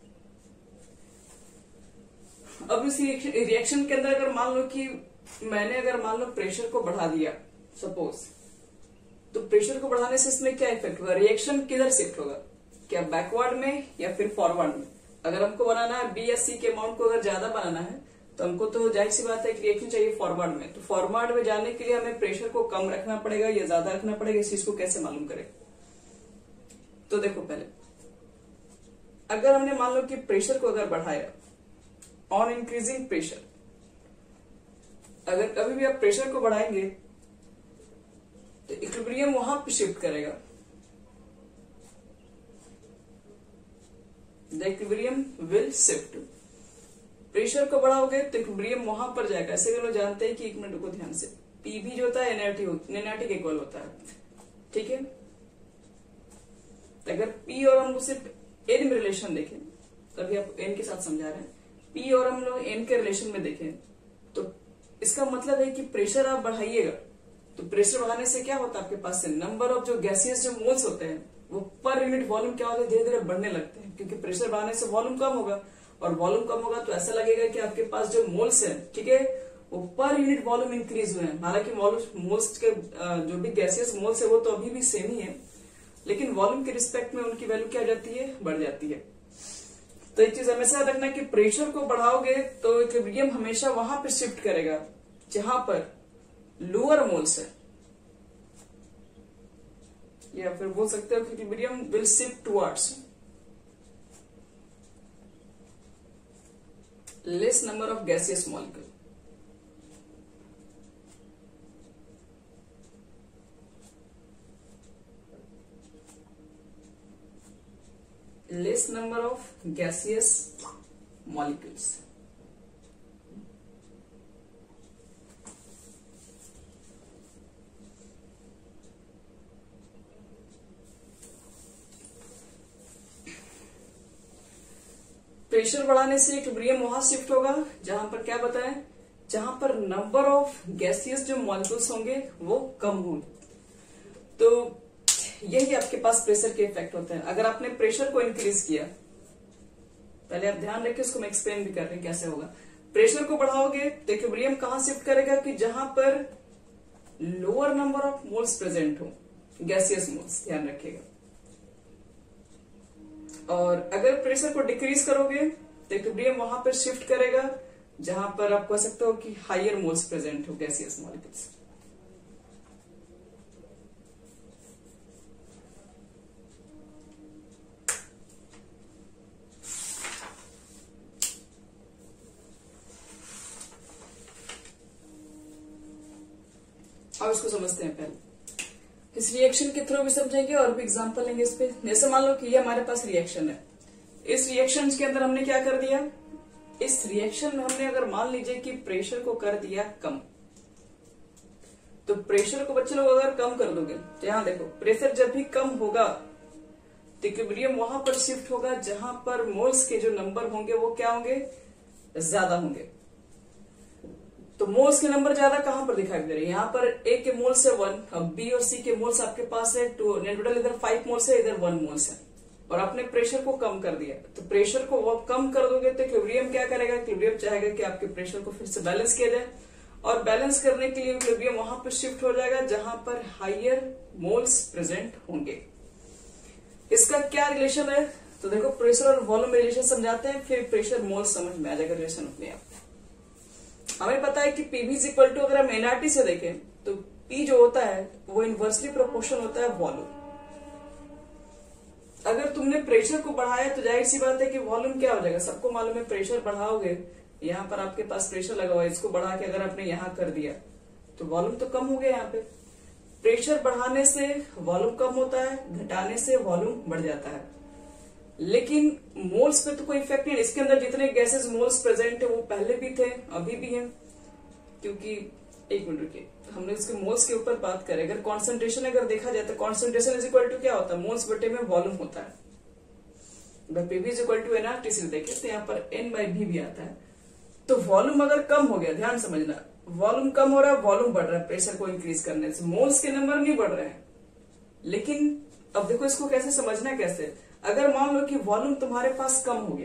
अब इस रिएक्शन के अंदर अगर मान लो कि मैंने अगर मान लो प्रेशर को बढ़ा दिया सपोज, तो प्रेशर को बढ़ाने से इसमें क्या इफेक्ट होगा, रिएक्शन किधर शिफ्ट होगा, क्या बैकवर्ड में या फिर फॉरवर्ड में। अगर हमको बनाना है B या C के अमाउंट को अगर ज्यादा बनाना है तो हमको तो जाहिर सी बात है कि रिएक्शन चाहिए फॉरवर्ड में। तो फॉरवर्ड में जाने के लिए हमें प्रेशर को कम रखना पड़ेगा या ज्यादा रखना पड़ेगा, इस चीज को कैसे मालूम करें। तो देखो, पहले अगर हमने मान लो कि प्रेशर को अगर बढ़ाया ऑन इंक्रीजिंग प्रेशर, अगर कभी भी आप प्रेशर को बढ़ाएंगे तो इक्विलिब्रियम वहां पे शिफ्ट करेगा, the equilibrium will shift. Pressure को बढ़ाओगे तो इक्विलिब्रियम वहां पर जाएगा। ऐसे हम लोग जानते हैं कि, एक मिनट को ध्यान से, पी भी जो होता है एनर्टी के इक्वल होता है, ठीक है। अगर पी और हम लोग सिर्फ एन में रिलेशन देखें, तभी आप एन के साथ समझा रहे हैं, पी और हम लोग एन के रिलेशन में देखें तो इसका मतलब है कि प्रेशर आप बढ़ाइएगा तो प्रेशर बढ़ाने से क्या होता है, आपके पास से नंबर ऑफ जो गैसियस जो मोल्स होते हैं वो पर यूनिट वॉल्यूम क्या होता है, धीरे धीरे बढ़ने लगते हैं, क्योंकि प्रेशर बढ़ाने से वॉल्यूम कम होगा और वॉल्यूम कम होगा तो ऐसा लगेगा कि आपके पास जो मोल्स है, ठीक है, वो पर यूनिट वॉल्यूम इंक्रीज हुए हैं। हालांकि मोल्स के जो भी गैसियस मोल्स है वो तो अभी भी सेम ही है, लेकिन वॉल्यूम के रिस्पेक्ट में उनकी वैल्यू क्या हो जाती है, बढ़ जाती है। तो एक चीज हमेशा रखना कि प्रेशर को बढ़ाओगे तो इक्विलिब्रियम हमेशा वहां पर शिफ्ट करेगा जहां पर लोअर मोल्स है। या फिर बोल सकते हो कि equilibrium will shift towards less number of gaseous molecule. Less number of gaseous molecules. Pressure बढ़ाने से इक्विलिब्रियम वहां शिफ्ट होगा जहां पर क्या बताएं, जहां पर नंबर ऑफ गैसियस जो मॉलिक्यूल्स होंगे वो कम होंगे। तो यही आपके पास प्रेशर के इफेक्ट होते हैं। अगर आपने प्रेशर को इंक्रीज किया, पहले आप ध्यान रखिए, उसको मैं एक्सप्लेन भी कर रहे हैं कैसे होगा। प्रेशर को बढ़ाओगे तो इक्विलिब्रियम कहां शिफ्ट करेगा कि जहां पर lower number of moles present हो, गैसियस मोल्स, ध्यान रखिएगा। और अगर प्रेशर को डिक्रीज करोगे तो इक्विलिब्रियम वहां पर शिफ्ट करेगा जहां पर आप कह सकते हो कि हायर मोल्स प्रेजेंट हो, गैसियस मॉलिक्यूल्स। अब इसको समझते हैं पहले। इस रिएक्शन के थ्रू भी समझेंगे और भी एग्जांपल लेंगे इस पे। जैसे मान लो कि ये हमारे पास रिएक्शन है। इस रिएक्शन के अंदर हमने क्या कर दिया, इस रिएक्शन में हमने अगर मान लीजिए कि प्रेशर को कर दिया कम, तो प्रेशर को बच्चे लोग अगर कम कर दोगे तो यहां देखो, प्रेशर जब भी कम होगा तो इक्विलिब्रियम वहां पर शिफ्ट होगा जहां पर मोल्स के जो नंबर होंगे वो क्या होंगे, ज्यादा होंगे। तो मोल्स के नंबर ज्यादा कहां पर दिखाई दे रहे हैं, यहाँ पर ए के मोल्स है 1, अब बी और सी के मोल्स आपके पास है 2, टोटल इधर 5 मोल्स है, इधर 1 मोल्स है, और आपने प्रेशर को कम कर दिया। तो प्रेशर को वो कम कर दोगे तो इक्विलिब्रियम क्या करेगा, इक्विलिब्रियम चाहेगा कि आपके प्रेशर को फिर से बैलेंस किया जाए, और बैलेंस करने के लिए इक्विलिब्रियम वहां पर शिफ्ट हो जाएगा जहां पर हायर मोल्स प्रेजेंट होंगे। इसका क्या रिलेशन है, तो देखो प्रेशर और वॉल्यूम रिलेशन समझाते हैं, फिर प्रेशर मोल्स समझ में आ जाएगा रिलेशन अपने आप। हमें पता है कि पीवी इज इक्वल टू, अगर हम एनआरटी से देखें तो पी जो होता है वो इनवर्सली प्रोपोर्शनल होता है वॉल्यूम। अगर तुमने प्रेशर को बढ़ाया तो जाहिर सी बात है कि वॉल्यूम क्या हो जाएगा, सबको मालूम है प्रेशर बढ़ाओगे, यहाँ पर आपके पास प्रेशर लगा हुआ है, इसको बढ़ा के अगर आपने यहाँ कर दिया तो वॉल्यूम तो कम हो गया। यहाँ पे प्रेशर बढ़ाने से वॉल्यूम कम होता है, घटाने से वॉल्यूम बढ़ जाता है, लेकिन मोल्स पे तो कोई इफेक्ट नहीं। इसके अंदर जितने गैसेस मोल्स प्रेजेंट है वो पहले भी थे, अभी भी हैं, क्योंकि एक मिनट रुकिए, हमने इसके मोल्स के ऊपर बात करें। अगर कॉन्सेंट्रेशन अगर देखा जाए तो कॉन्सेंट्रेशन इज इक्वल टू क्या होता है, मोल्स बटे में वॉल्यूम होता है। अगर PV is equal to NRT से देखें तो यहाँ पर एन बाई भी आता है। तो वॉल्यूम अगर कम हो गया, ध्यान समझना, वॉल्यूम कम हो रहा है, वॉल्यूम बढ़ रहा है प्रेशर को इंक्रीज करने से, मोल्स के नंबर नहीं बढ़ रहे हैं। लेकिन अब देखो इसको कैसे समझना, कैसे, अगर मान लो कि वॉल्यूम तुम्हारे पास कम हो गया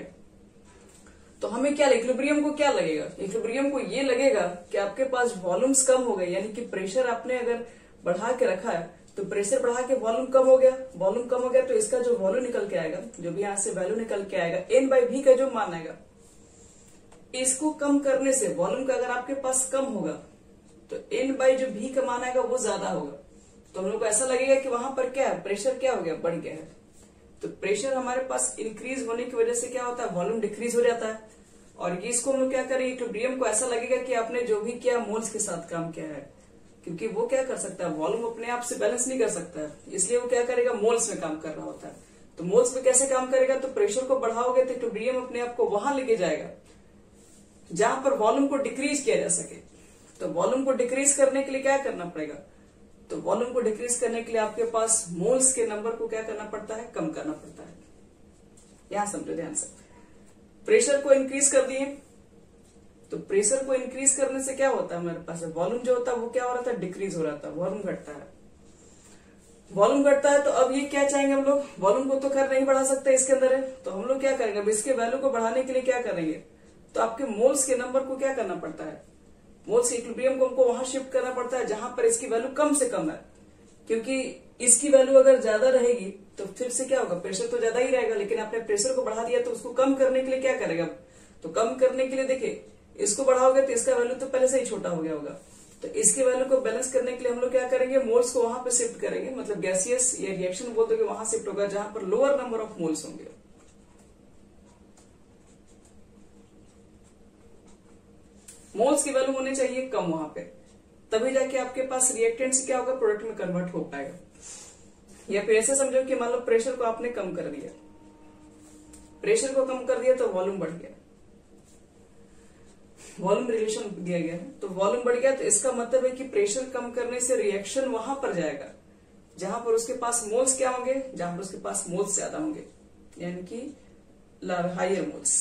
तो हमें क्या, इक्विलिब्रियम को क्या लगेगा, इक्विलिब्रियम को ये लगेगा कि आपके पास वॉल्यूम्स कम हो गए, यानी कि प्रेशर आपने अगर बढ़ा के रखा है तो प्रेशर बढ़ा के वॉल्यूम कम हो गया, वॉल्यूम कम हो गया तो इसका जो वॉल्यूम निकल के आएगा, जो भी यहाँ से वैल्यू निकल के आएगा, एन बाई भी का जो मान आएगा, इसको कम करने से वॉल्यूम का अगर आपके पास कम होगा तो एन बाई जो भी का मान आएगा वो ज्यादा होगा। तो हम लोग को ऐसा लगेगा कि वहां पर क्या है, प्रेशर क्या हो गया, बढ़ गया है। तो प्रेशर हमारे पास इंक्रीज होने की वजह से क्या होता है, वॉल्यूम डिक्रीज हो जाता है। और ये इसको हम लोग क्या करेंगे, इक्विलिब्रियम को ऐसा लगेगा कि आपने जो भी किया मोल्स के साथ काम किया है, क्योंकि वो क्या कर सकता है, वॉल्यूम अपने आप से बैलेंस नहीं कर सकता है, इसलिए वो क्या करेगा, मोल्स में काम कर रहा होता है। तो मोल्स में कैसे काम करेगा, तो प्रेशर को बढ़ाओगे तो इक्विलिब्रियम अपने आप को वहां लेके जाएगा जहां पर वॉल्यूम को डिक्रीज किया जा सके। तो वॉल्यूम को डिक्रीज करने के लिए क्या करना पड़ेगा, तो वॉल्यूम को डिक्रीज करने के लिए आपके पास मोल्स के नंबर को क्या करना पड़ता है, कम करना पड़ता है। यहां समझो ध्यान से, प्रेशर को इंक्रीज कर दिए तो प्रेशर को इंक्रीज करने से क्या होता है, हमारे पास वॉल्यूम जो होता है वो क्या हो रहा था, डिक्रीज हो रहा था, वॉल्यूम घटता है। वॉल्यूम घटता है तो अब ये क्या चाहेंगे हम लोग, वॉल्यूम को तो खैर नहीं बढ़ा सकते, इसके अंदर है, तो हम लोग क्या करेंगे, अब इसके वैल्यू को बढ़ाने के लिए क्या करेंगे, तो आपके मोल्स के नंबर को क्या करना पड़ता है, मोल्स इक्विलिब्रियम को हमको वहां शिफ्ट करना पड़ता है जहां पर इसकी वैल्यू कम से कम है, क्योंकि इसकी वैल्यू अगर ज्यादा रहेगी तो फिर से क्या होगा, प्रेशर तो ज्यादा ही रहेगा, लेकिन आपने प्रेशर को बढ़ा दिया तो उसको कम करने के लिए क्या करेगा, तो कम करने के लिए देखिए इसको बढ़ाओगे तो इसका वैल्यू तो पहले से ही छोटा हो गया होगा, तो इसके वैल्यू को बैलेंस करने के लिए हम लोग क्या करेंगे, मोल्स को वहां पे शिफ्ट करेंगे, मतलब गैसियस ये रिएक्शन बोल दोगे वहां शिफ्ट होगा जहां पर लोअर नंबर ऑफ मोल्स होंगे। मोल्स की वैल्यू होनी चाहिए कम वहां पे, तभी जाके आपके पास रिएक्टेंट से क्या होगा, प्रोडक्ट में कन्वर्ट हो पाएगा। या फिर ऐसे समझो कि मान लो प्रेशर को आपने कम कर दिया, प्रेशर को कम कर दिया तो वॉल्यूम बढ़ गया, वॉल्यूम रिलेशन दिया गया है, तो वॉल्यूम बढ़ गया, तो इसका मतलब है कि प्रेशर कम करने से रिएक्शन वहां पर जाएगा जहां पर उसके पास मोल्स क्या होंगे, जहां पर उसके पास मोल्स ज्यादा होंगे, यानी कि हाइयर मोल्स।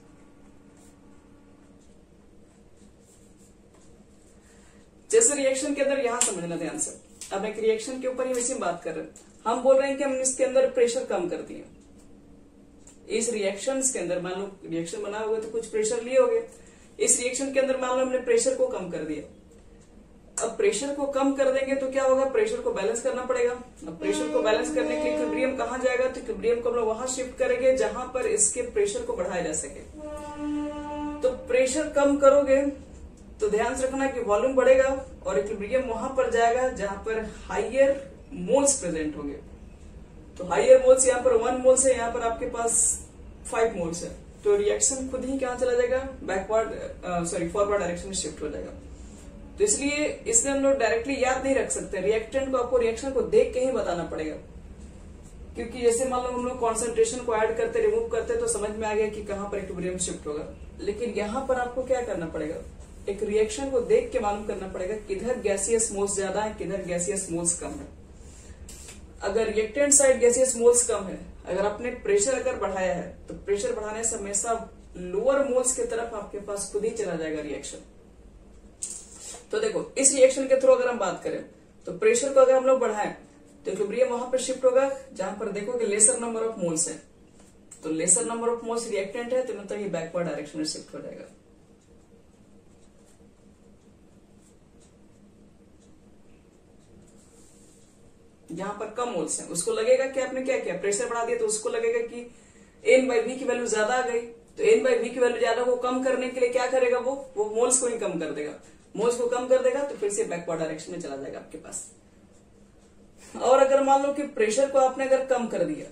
जैसे रिएक्शन के अंदर यहां समझना ध्यान से, अब एक रिएक्शन के ऊपर ही वैसे बात कर रहे हैं, हम बोल रहे हैं कि हम इसके अंदर प्रेशर कम कर दिए। इस रिएक्शन के अंदर मान लो रिएक्शन बना हुआ तो कुछ प्रेशर लिए होगे, इस रिएक्शन के अंदर मान लो हमने प्रेशर को कम कर दिया। अब प्रेशर को कम कर देंगे तो क्या होगा, प्रेशर को बैलेंस करना पड़ेगा। अब प्रेशर को बैलेंस करने के लिए इक्विलिब्रियम कहां जाएगा, तो इक्विलिब्रियम को हम लोग वहां शिफ्ट करेंगे जहां पर इसके प्रेशर को बढ़ाया जा सके। तो प्रेशर कम करोगे तो ध्यान से रखना कि वॉल्यूम बढ़ेगा और इक्विलिब्रियम वहां पर जाएगा जहां पर हाइयर मोल्स प्रेजेंट होंगे। तो हाइयर मोल्स यहाँ पर 1 मोल्स है, यहाँ पर आपके पास 5 मोल्स है, तो रिएक्शन खुद ही कहां चला जाएगा, फॉरवर्ड डायरेक्शन में शिफ्ट हो जाएगा। तो इसलिए इसमें हम लोग डायरेक्टली याद नहीं रख सकते, रिएक्टेंट को आपको रिएक्शन को देख के ही बताना पड़ेगा। क्योंकि जैसे मान लो हम लोग कॉन्सेंट्रेशन को ऐड करते रिमूव करते तो समझ में आ गया कि कहां पर इक्विलिब्रियम शिफ्ट होगा, लेकिन यहां पर आपको क्या करना पड़ेगा, एक रिएक्शन को देख के मालूम करना पड़ेगा किधर गैसियस मोल्स ज्यादा है, किधर गैसियस मोल्स कम है। अगर रिएक्टेंट साइड गैसियस मोल्स कम है, अगर आपने प्रेशर अगर बढ़ाया है तो प्रेशर बढ़ाने से हमेशा लोअर मोल्स की तरफ आपके पास खुद ही चला जाएगा रिएक्शन। तो देखो इस रिएक्शन के थ्रू अगर हम बात करें तो प्रेशर को अगर हम लोग बढ़ाएं तो इक्विलिब्रियम वहां पर शिफ्ट होगा जहां पर देखो कि लेसर नंबर ऑफ मोल्स है, तो lesser number of moles reactant है तो मतलब ये बैकवर्ड डायरेक्शन में शिफ्ट हो जाएगा। जहां पर कम मोल्स हैं उसको लगेगा कि आपने क्या किया, प्रेशर बढ़ा दिया, तो उसको लगेगा कि N/V की वैल्यू ज्यादा आ गई, तो N/V की वैल्यू ज्यादा को कम करने के लिए क्या करेगा, वो मोल्स को ही कम कर देगा। मोल्स को कम कर देगा तो फिर से बैकवर्ड डायरेक्शन में चला जाएगा आपके पास। और अगर मान लो कि प्रेशर को आपने अगर कम कर दिया,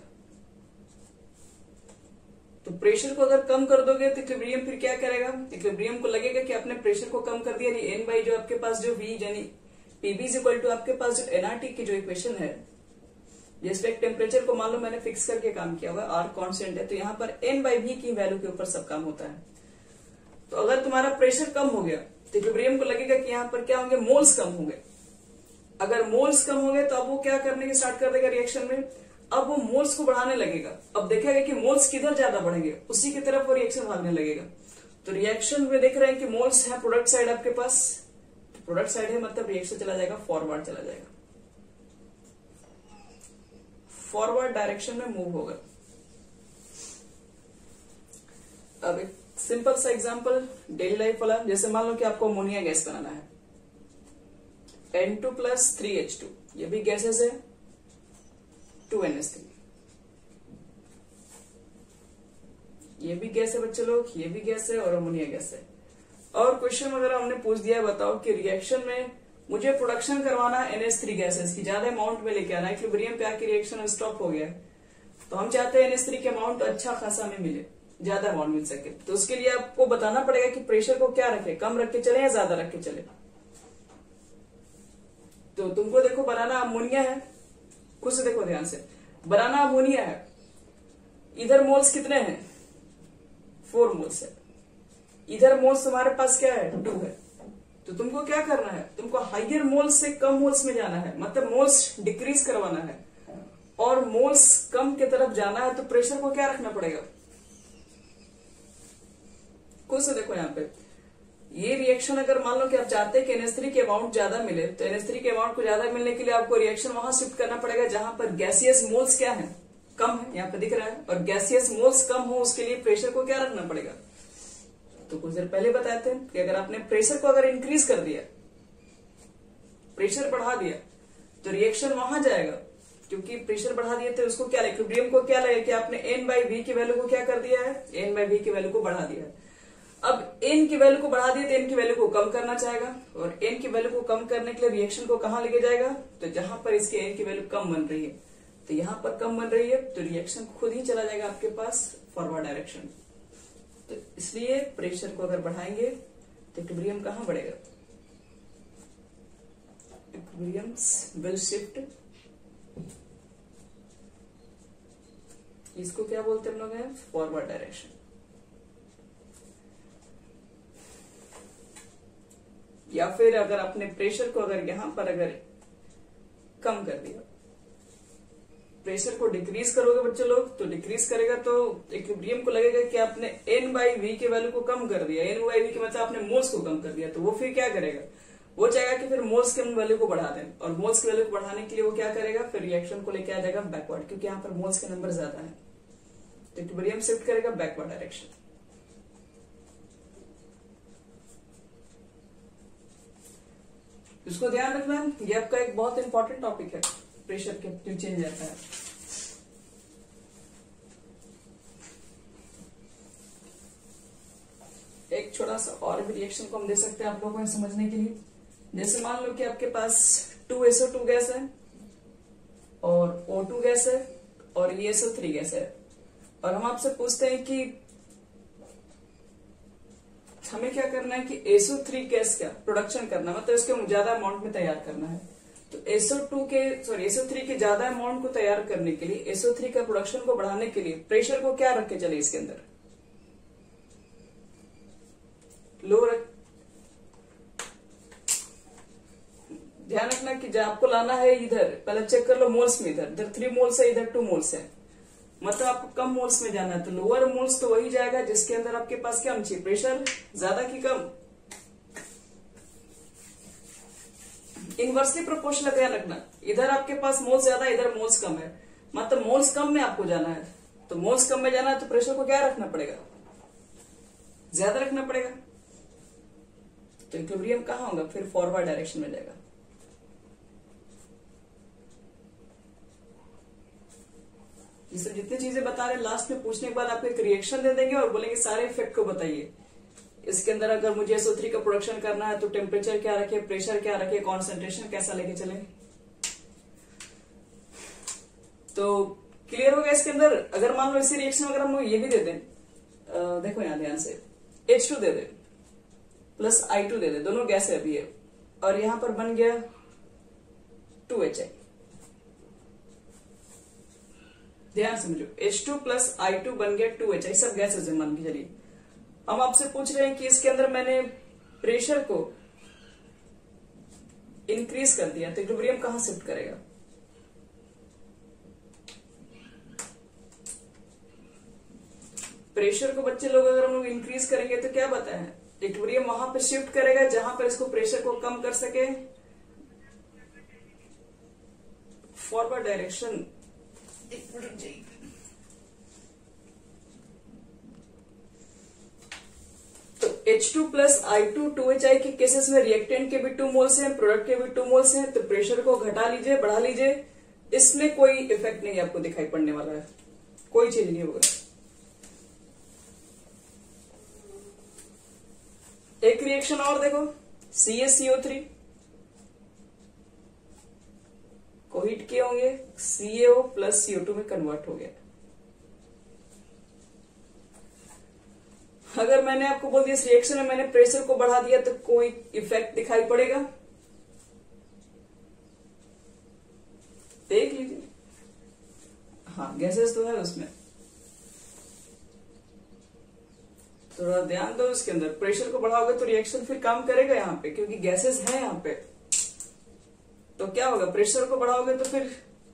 तो प्रेशर को अगर कम कर दोगे तो इक्विलिब्रियम फिर क्या करेगा, इक्विलिब्रियम को लगेगा कि आपने प्रेशर को कम कर दिया, N जो आपके पास जो V यानी PV इज इक्वल टू आपके पास जो nRT की जो इक्वेशन है, जिसपे टेम्परेचर को मान लो मैंने फिक्स करके काम किया हुआ, R कांस्टेंट है, तो यहाँ पर N/V की वैल्यू के ऊपर सब काम होता है। तो अगर तुम्हारा प्रेशर कम हो गया तो इक्विलिब्रियम को लगेगा कि यहाँ पर क्या होंगे, मोल्स कम होंगे। अगर मोल्स कम हो गए तो अब वो क्या करने की स्टार्ट कर देगा रिएक्शन में, अब वो मोल्स को बढ़ाने लगेगा। अब देखेगा कि मोल्स किधर ज्यादा बढ़ेंगे उसी की तरफ वो रिएक्शन भागने लगेगा। तो रिएक्शन में देख रहे हैं कि मोल्स है प्रोडक्ट साइड आपके पास, प्रोडक्ट साइड है मतलब रिएक्शन चला जाएगा फॉरवर्ड, चला जाएगा फॉरवर्ड डायरेक्शन में मूव होगा। अब एक सिंपल सा एग्जांपल डेली लाइफ वाला, जैसे मान लो कि आपको अमोनिया गैस बनाना है, N2 + 3H2, ये भी गैसेस है, 2NH3, ये भी गैस है बच्चे लोग, ये भी गैस है और अमोनिया गैस है। और क्वेश्चन वगैरह हमने पूछ दिया, बताओ कि रिएक्शन में मुझे प्रोडक्शन करवाना है NH3 गैसेस की, ज्यादा अमाउंट में लेके आना, इक्विलिब्रियम पे आके रिएक्शन स्टॉप हो गया है, तो हम चाहते हैं NH3 के अमाउंट अच्छा खासा में मिले, ज्यादा अमाउंट मिल सके। तो उसके लिए आपको बताना पड़ेगा कि प्रेशर को क्या रखे, कम रख के चले या ज्यादा रख के चले। तो तुमको देखो बनाना अमोनिया है, खुद से देखो ध्यान से, बनाना अमोनिया है, इधर मोल्स कितने हैं, 4 मोल्स है, इधर मोल्स तुम्हारे पास क्या है, 2 है। तो तुमको क्या करना है, तुमको हाइयर मोल्स से कम मोल्स में जाना है, मतलब मोल्स डिक्रीज करवाना है और मोल्स कम की तरफ जाना है। तो प्रेशर को क्या रखना पड़ेगा, खुद से देखो यहाँ पे, ये रिएक्शन अगर मान लो कि आप चाहते हैं कि NH3 के अमाउंट ज्यादा मिले, तो NH3 के अमाउंट को ज्यादा मिलने के लिए आपको रिएक्शन वहां शिफ्ट करना पड़ेगा जहां पर गैसियस मोल्स क्या है, कम है, यहाँ पे दिख रहा है, और गैसियस मोल्स कम हो उसके लिए प्रेशर को क्या रखना पड़ेगा। तो कुछ देर पहले बताए थे कि अगर आपने प्रेशर को अगर इंक्रीज कर दिया, प्रेशर बढ़ा दिया, तो रिएक्शन वहां जाएगा, क्योंकि प्रेशर बढ़ा दिया तो उसको क्या, इक्विलिब्रियम को क्या लगेगा कि आपने N/V की वैल्यू को क्या कर दिया है, N/V की वैल्यू को बढ़ा दिया है। अब एन की वैल्यू को बढ़ा दिए तो एन की वैल्यू को कम करना चाहेगा, और एन की वैल्यू को कम करने के लिए रिएक्शन को कहां लेके जाएगा, तो जहां पर इसके एन की वैल्यू कम बन रही है, तो यहां पर कम बन रही है तो रिएक्शन खुद ही चला जाएगा आपके पास फॉरवर्ड डायरेक्शन। तो इसलिए प्रेशर को अगर बढ़ाएंगे तो इक्विलिब्रियम कहां बढ़ेगा, इक्विलिब्रियम विल शिफ्ट, इसको क्या बोलते हैं हम लोग हैं, फॉरवर्ड डायरेक्शन। या फिर अगर अपने प्रेशर को अगर यहां पर अगर कम कर दिया, प्रेशर को डिक्रीज करोगे बच्चे लोग, तो डिक्रीज करेगा तो इक्विलिब्रियम को लगेगा कि आपने एन बाई वी के वैल्यू को कम कर दिया, एन बाई वी के मतलब आपने मोल्स को कम कर दिया, तो वो फिर क्या करेगा, वो चाहेगा कि फिर मोल्स के वैल्यू को बढ़ा दें, और मोल्स की वैल्यू को बढ़ाने के लिए वो क्या करेगा, फिर रिएक्शन को लेके आ जाएगा बैकवर्ड, क्योंकि यहाँ पर मोल्स के नंबर ज्यादा है, तो इक्विलिब्रियम शिफ्ट करेगा बैकवर्ड डायरेक्शन। इसको ध्यान रखना, ये आपका एक बहुत इंपॉर्टेंट टॉपिक है, प्रेशर के क्यों चेंज आता है। एक छोटा सा और भी रिएक्शन को हम दे सकते हैं आप लोगों को समझने के लिए। जैसे मान लो कि आपके पास 2SO2 गैस है और O2 गैस है और ये SO3 गैस है, और हम आपसे पूछते हैं कि हमें क्या करना है कि SO3 गैस का प्रोडक्शन करना, मतलब इसको ज्यादा अमाउंट में तैयार करना है। तो SO3 के ज्यादा अमाउंट को तैयार करने के लिए, SO3 का प्रोडक्शन को बढ़ाने के लिए प्रेशर को क्या रख के चले इसके अंदर, लो रख। ध्यान रखना कि जब आपको लाना है इधर, पहले चेक कर लो मोल्स में, इधर 3 मोल्स है, इधर 2 मोल्स है, मतलब आपको कम मोल्स में जाना है, तो लोअर मोल्स तो वही जाएगा जिसके अंदर आपके पास क्या होना चाहिए, प्रेशर ज्यादा की कम, इनवर्सली प्रोपोर्शनल। ध्यान रखना, इधर आपके पास मोल्स ज्यादा, इधर मोल्स कम है, मतलब मोल्स कम में आपको जाना है, तो मोल्स कम में जाना है तो प्रेशर को क्या रखना पड़ेगा, ज्यादा रखना पड़ेगा। तो इक्विलिब्रियम कहां होगा, फिर फॉरवर्ड डायरेक्शन में जाएगा। ये सब जितनी चीजें बता रहे लास्ट में पूछने के बाद आपको एक रिएक्शन दे देंगे और बोलेंगे सारे इफेक्ट को बताइए। इसके अंदर अगर मुझे SO3 का प्रोडक्शन करना है तो टेम्परेचर क्या रखे, प्रेशर क्या रखे, कॉन्सेंट्रेशन कैसा लेके चले। तो क्लियर हो गया इसके अंदर। अगर मान लो इसी रिएक्शन में अगर हम ये भी दे दें, देखो यहां ध्यान से, H2 दे दे प्लस I2 दे दे, दोनों गैस है अभी है, और यहां पर बन गया 2HI। ध्यान समझो, H2 प्लस I2 बन गया 2HI, सब गैसेज है मान के चलिए। हम आपसे पूछ रहे हैं कि इसके अंदर मैंने प्रेशर को इंक्रीज कर दिया, तो इक्विलिब्रियम कहां शिफ्ट करेगा, प्रेशर को बच्चे लोग अगर हम लोग इंक्रीज करेंगे तो क्या बताए, इक्विलिब्रियम वहां पर शिफ्ट करेगा जहां पर इसको प्रेशर को कम कर सके, फॉरवर्ड डायरेक्शन। तो H2 प्लस I2 2HI के केसेस में रिएक्टेंट के भी 2 मोल्स हैं, प्रोडक्ट के भी 2 मोल्स हैं, तो प्रेशर को घटा लीजिए बढ़ा लीजिए, इसमें कोई इफेक्ट नहीं आपको दिखाई पड़ने वाला है, कोई चेंज नहीं होगा। एक रिएक्शन और देखो, CaCO3 को हीट किए होंगे, CaO प्लस CO2 में कन्वर्ट हो गया। अगर मैंने आपको बोल दिया इस रिएक्शन में मैंने प्रेशर को बढ़ा दिया तो कोई इफेक्ट दिखाई पड़ेगा, देख लीजिए। हाँ गैसेस तो है उसमें, थोड़ा ध्यान दो इसके अंदर। प्रेशर को बढ़ाओगे तो रिएक्शन फिर काम करेगा यहाँ पे, क्योंकि गैसेस है यहाँ पे, तो क्या होगा, प्रेशर को बढ़ाओगे तो फिर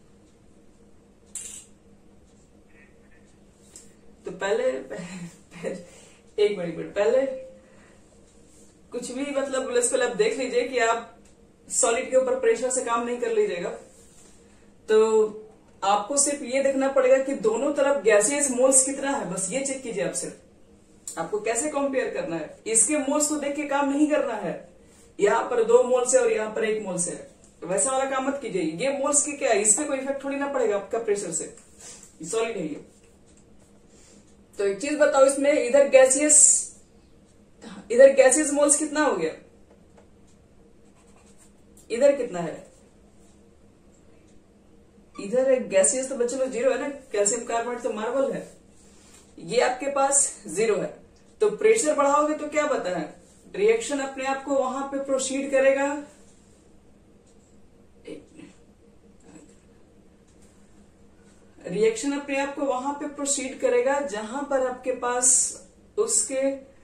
तो पहले एक मिनट पहले कुछ भी मतलब इसको आप देख लीजिए कि आप सॉलिड के ऊपर प्रेशर से काम नहीं कर लीजिएगा, तो आपको सिर्फ ये देखना पड़ेगा कि दोनों तरफ गैसेस मोल्स कितना है, बस ये चेक कीजिए। आप सिर्फ आपको कैसे कंपेयर करना है, इसके मोल्स को देख के काम नहीं करना है, यहाँ पर 2 मोल्स है और यहाँ पर 1 मोल्स है, वैसा वाला काम मत कीजिए। ये मोल्स की क्या है, इसमें कोई इफेक्ट थोड़ी ना पड़ेगा आपका प्रेशर से, सॉलिड है ये। तो एक चीज बताओ, इसमें इधर गैसियस इधर गैसियस मोल्स कितना हो गया, इधर कितना है, इधर गैसियस तो बच्चों 0 है ना, कैल्शियम कार्बोनेट तो मार्बल है, ये आपके पास 0 है। तो प्रेशर बढ़ाओगे तो क्या बता है, रिएक्शन अपने आप को वहां पे प्रोसीड करेगा, रिएक्शन अपने आप को वहां पे प्रोसीड करेगा जहां पर आपके पास उसके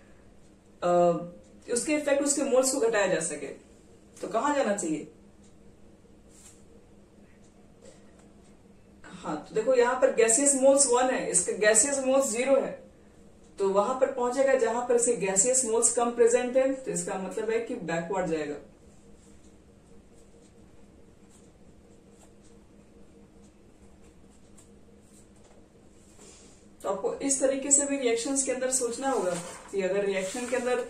इफेक्ट, उसके मोल्स को घटाया जा सके। तो कहां जाना चाहिए, हाँ तो देखो यहां पर गैसियस मोल्स 1 है, इसका गैसियस मोल्स 0 है, तो वहां पर पहुंचेगा जहां पर इसके गैसियस मोल्स कम प्रेजेंट है, तो इसका मतलब है कि बैकवर्ड जाएगा। तो आपको इस तरीके से भी रिएक्शंस के अंदर सोचना होगा कि अगर रिएक्शन के अंदर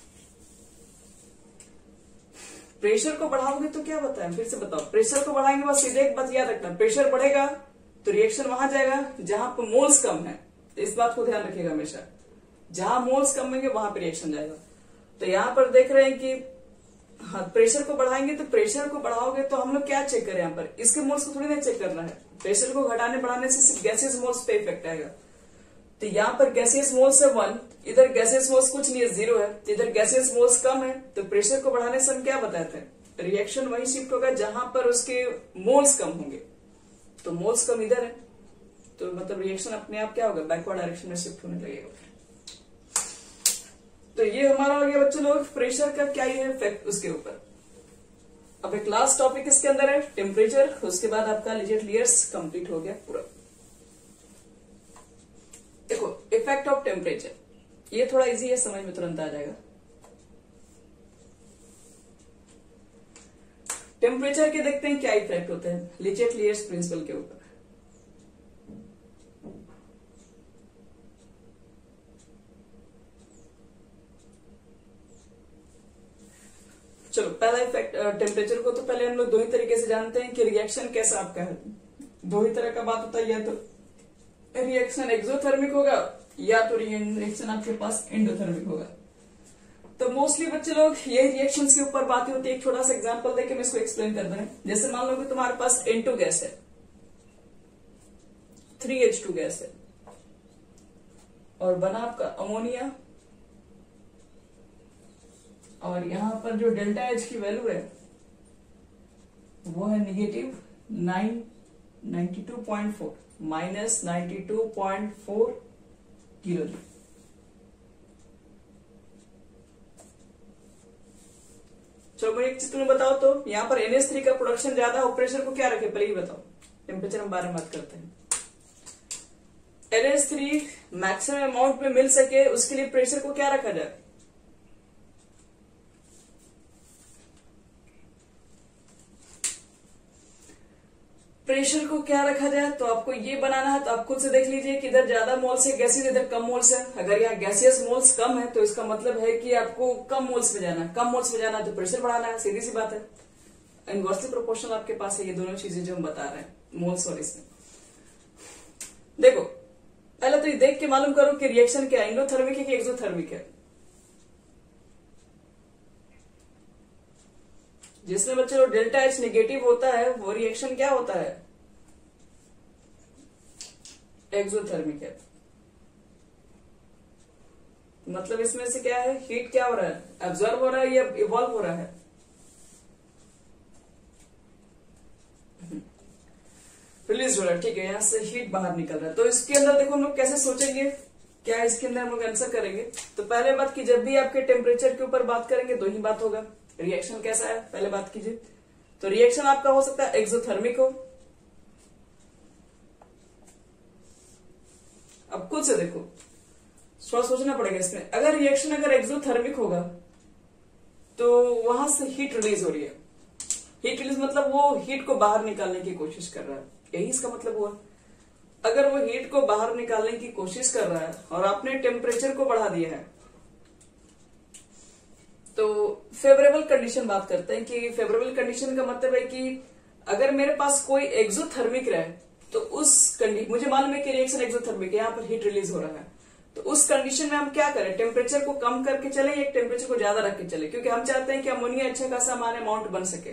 प्रेशर को बढ़ाओगे तो क्या बताएं, फिर से बताओ, प्रेशर को बढ़ाएंगे बस सीधे एक बात याद रखना, प्रेशर बढ़ेगा तो रिएक्शन वहां जाएगा जहां पर मोल्स कम है, तो इस बात को ध्यान रखिएगा हमेशा, जहां मोल्स कम होंगे वहां पर रिएक्शन जाएगा। तो यहां पर देख रहे हैं कि हाँ प्रेशर को बढ़ाएंगे, तो प्रेशर को बढ़ाओगे तो हम लोग क्या चेक करें, यहाँ पर इसके मोल्स को थोड़ी ना चेक करना है, प्रेशर को घटाने बढ़ाने से सिर्फ गैसियस मोल्स पे इफेक्ट आएगा। तो यहाँ पर गैसियस मोल्स है 1, इधर गैसियस मोल्स कुछ नहीं है 0 है, तो इधर गैसियस मोल्स कम है, तो प्रेशर को बढ़ाने से हम क्या बताते हैं, रिएक्शन वही शिफ्ट होगा जहां पर उसके मोल्स कम होंगे, तो मोल्स कम इधर है, तो मतलब रिएक्शन अपने आप क्या होगा, बैकवर्ड डायरेक्शन में शिफ्ट होने लगेगा। तो ये हमारा हो गया बच्चों लोग प्रेशर का क्या है इफेक्ट उसके ऊपर। अब एक लास्ट टॉपिक इसके अंदर है टेम्परेचर, उसके बाद आपका लिजिट लेयर्स कंप्लीट हो गया पूरा। देखो इफेक्ट ऑफ टेम्परेचर, ये थोड़ा इजी है, समझ में तुरंत आ जाएगा। टेम्परेचर के देखते हैं क्या इफेक्ट होते हैं लिजिट लेयर्स प्रिंसिपल के ऊपर। चलो पहला इफेक्ट टेम्परेचर को तो पहले हम लोग दो ही तरीके से जानते हैं कि रिएक्शन कैसा आपका है, दो ही तरह का बात होता है, या तो रिएक्शन एक्सोथर्मिक होगा या तो रिएक्शन आपके पास एंडोथर्मिक होगा। तो मोस्टली बच्चे लोग यही रिएक्शंस के ऊपर बातें होती है। एक छोटा सा एग्जांपल देके मैं इसको एक्सप्लेन कर दूं। जैसे मान लो कि तुम्हारे पास N2 गैस है, 3H2 गैस है, और बना आपका अमोनिया, और यहां पर जो डेल्टा H की वैल्यू है वो है नेगेटिव 92.4 माइनस 92.4 किलो जूल। चलो मैं एक चीज तुम्हें बताओ, तो यहाँ पर NH3 का प्रोडक्शन ज्यादा हो, प्रेशर को क्या रखे पहले ही बताओ, टेम्परेचर हम बारे में बात करते हैं। NH3 मैक्सिमम अमाउंट में मिल सके उसके लिए प्रेशर को क्या रखा जाए, प्रेशर को क्या रखा जाए, तो आपको ये बनाना है। तो आप खुद से देख लीजिए कि इधर ज्यादा मोल्स है गैसेस, इधर कम मोल्स है। अगर यहाँ गैसियस मोल्स कम है तो इसका मतलब है कि आपको कम मोल्स में जाना है, कम मोल्स में जाना है तो प्रेशर बढ़ाना है, सीधी सी बात है। इनवर्सली प्रोपोर्शनल आपके पास है ये दोनों चीजें जो हम बता रहे हैं, मोल्स और इसमें। देखो पहले तो ये देख के मालूम करो कि रिएक्शन क्या है, एंडोथर्मिक है कि एक्सोथर्मिक है। जिसमें बच्चे लोग डेल्टा H नेगेटिव होता है वो रिएक्शन क्या होता है, एक्सोथर्मिक है। मतलब इसमें से क्या है, हीट क्या हो रहा है, एब्जॉर्ब हो रहा है या इवॉल्व हो रहा है, रिलीज हो रहा है। ठीक है, यहां से हीट बाहर निकल रहा है। तो इसके अंदर देखो हम लोग कैसे सोचेंगे, क्या इसके अंदर हम लोग आंसर करेंगे। तो पहले बात की जब भी आपके टेम्परेचर के ऊपर बात करेंगे दो ही बात होगा, रिएक्शन कैसा है पहले बात कीजिए। तो रिएक्शन आपका हो सकता है एक्सोथर्मिक हो। अब खुद से देखो, थोड़ा सोचना पड़ेगा इसमें। अगर रिएक्शन अगर एक्सोथर्मिक होगा तो वहां से हीट रिलीज हो रही है। हीट रिलीज मतलब वो हीट को बाहर निकालने की कोशिश कर रहा है, यही इसका मतलब हुआ। अगर वो हीट को बाहर निकालने की कोशिश कर रहा है और आपने टेम्परेचर को बढ़ा दिया है, तो फेवरेबल कंडीशन बात करते हैं कि फेवरेबल कंडीशन का मतलब है कि अगर मेरे पास कोई एक्सोथर्मिक रहे तो उस कंडीशन, मुझे मालूम है कि रिएक्शन एक्सोथर्मिक है, यहाँ पर हीट रिलीज हो रहा है, तो उस कंडीशन में हम क्या करें, टेम्परेचर को कम करके चले या टेम्परेचर को ज्यादा रख के चले, क्योंकि हम चाहते हैं कि अमोनिया अच्छा खासा हमारे अमाउंट बन सके।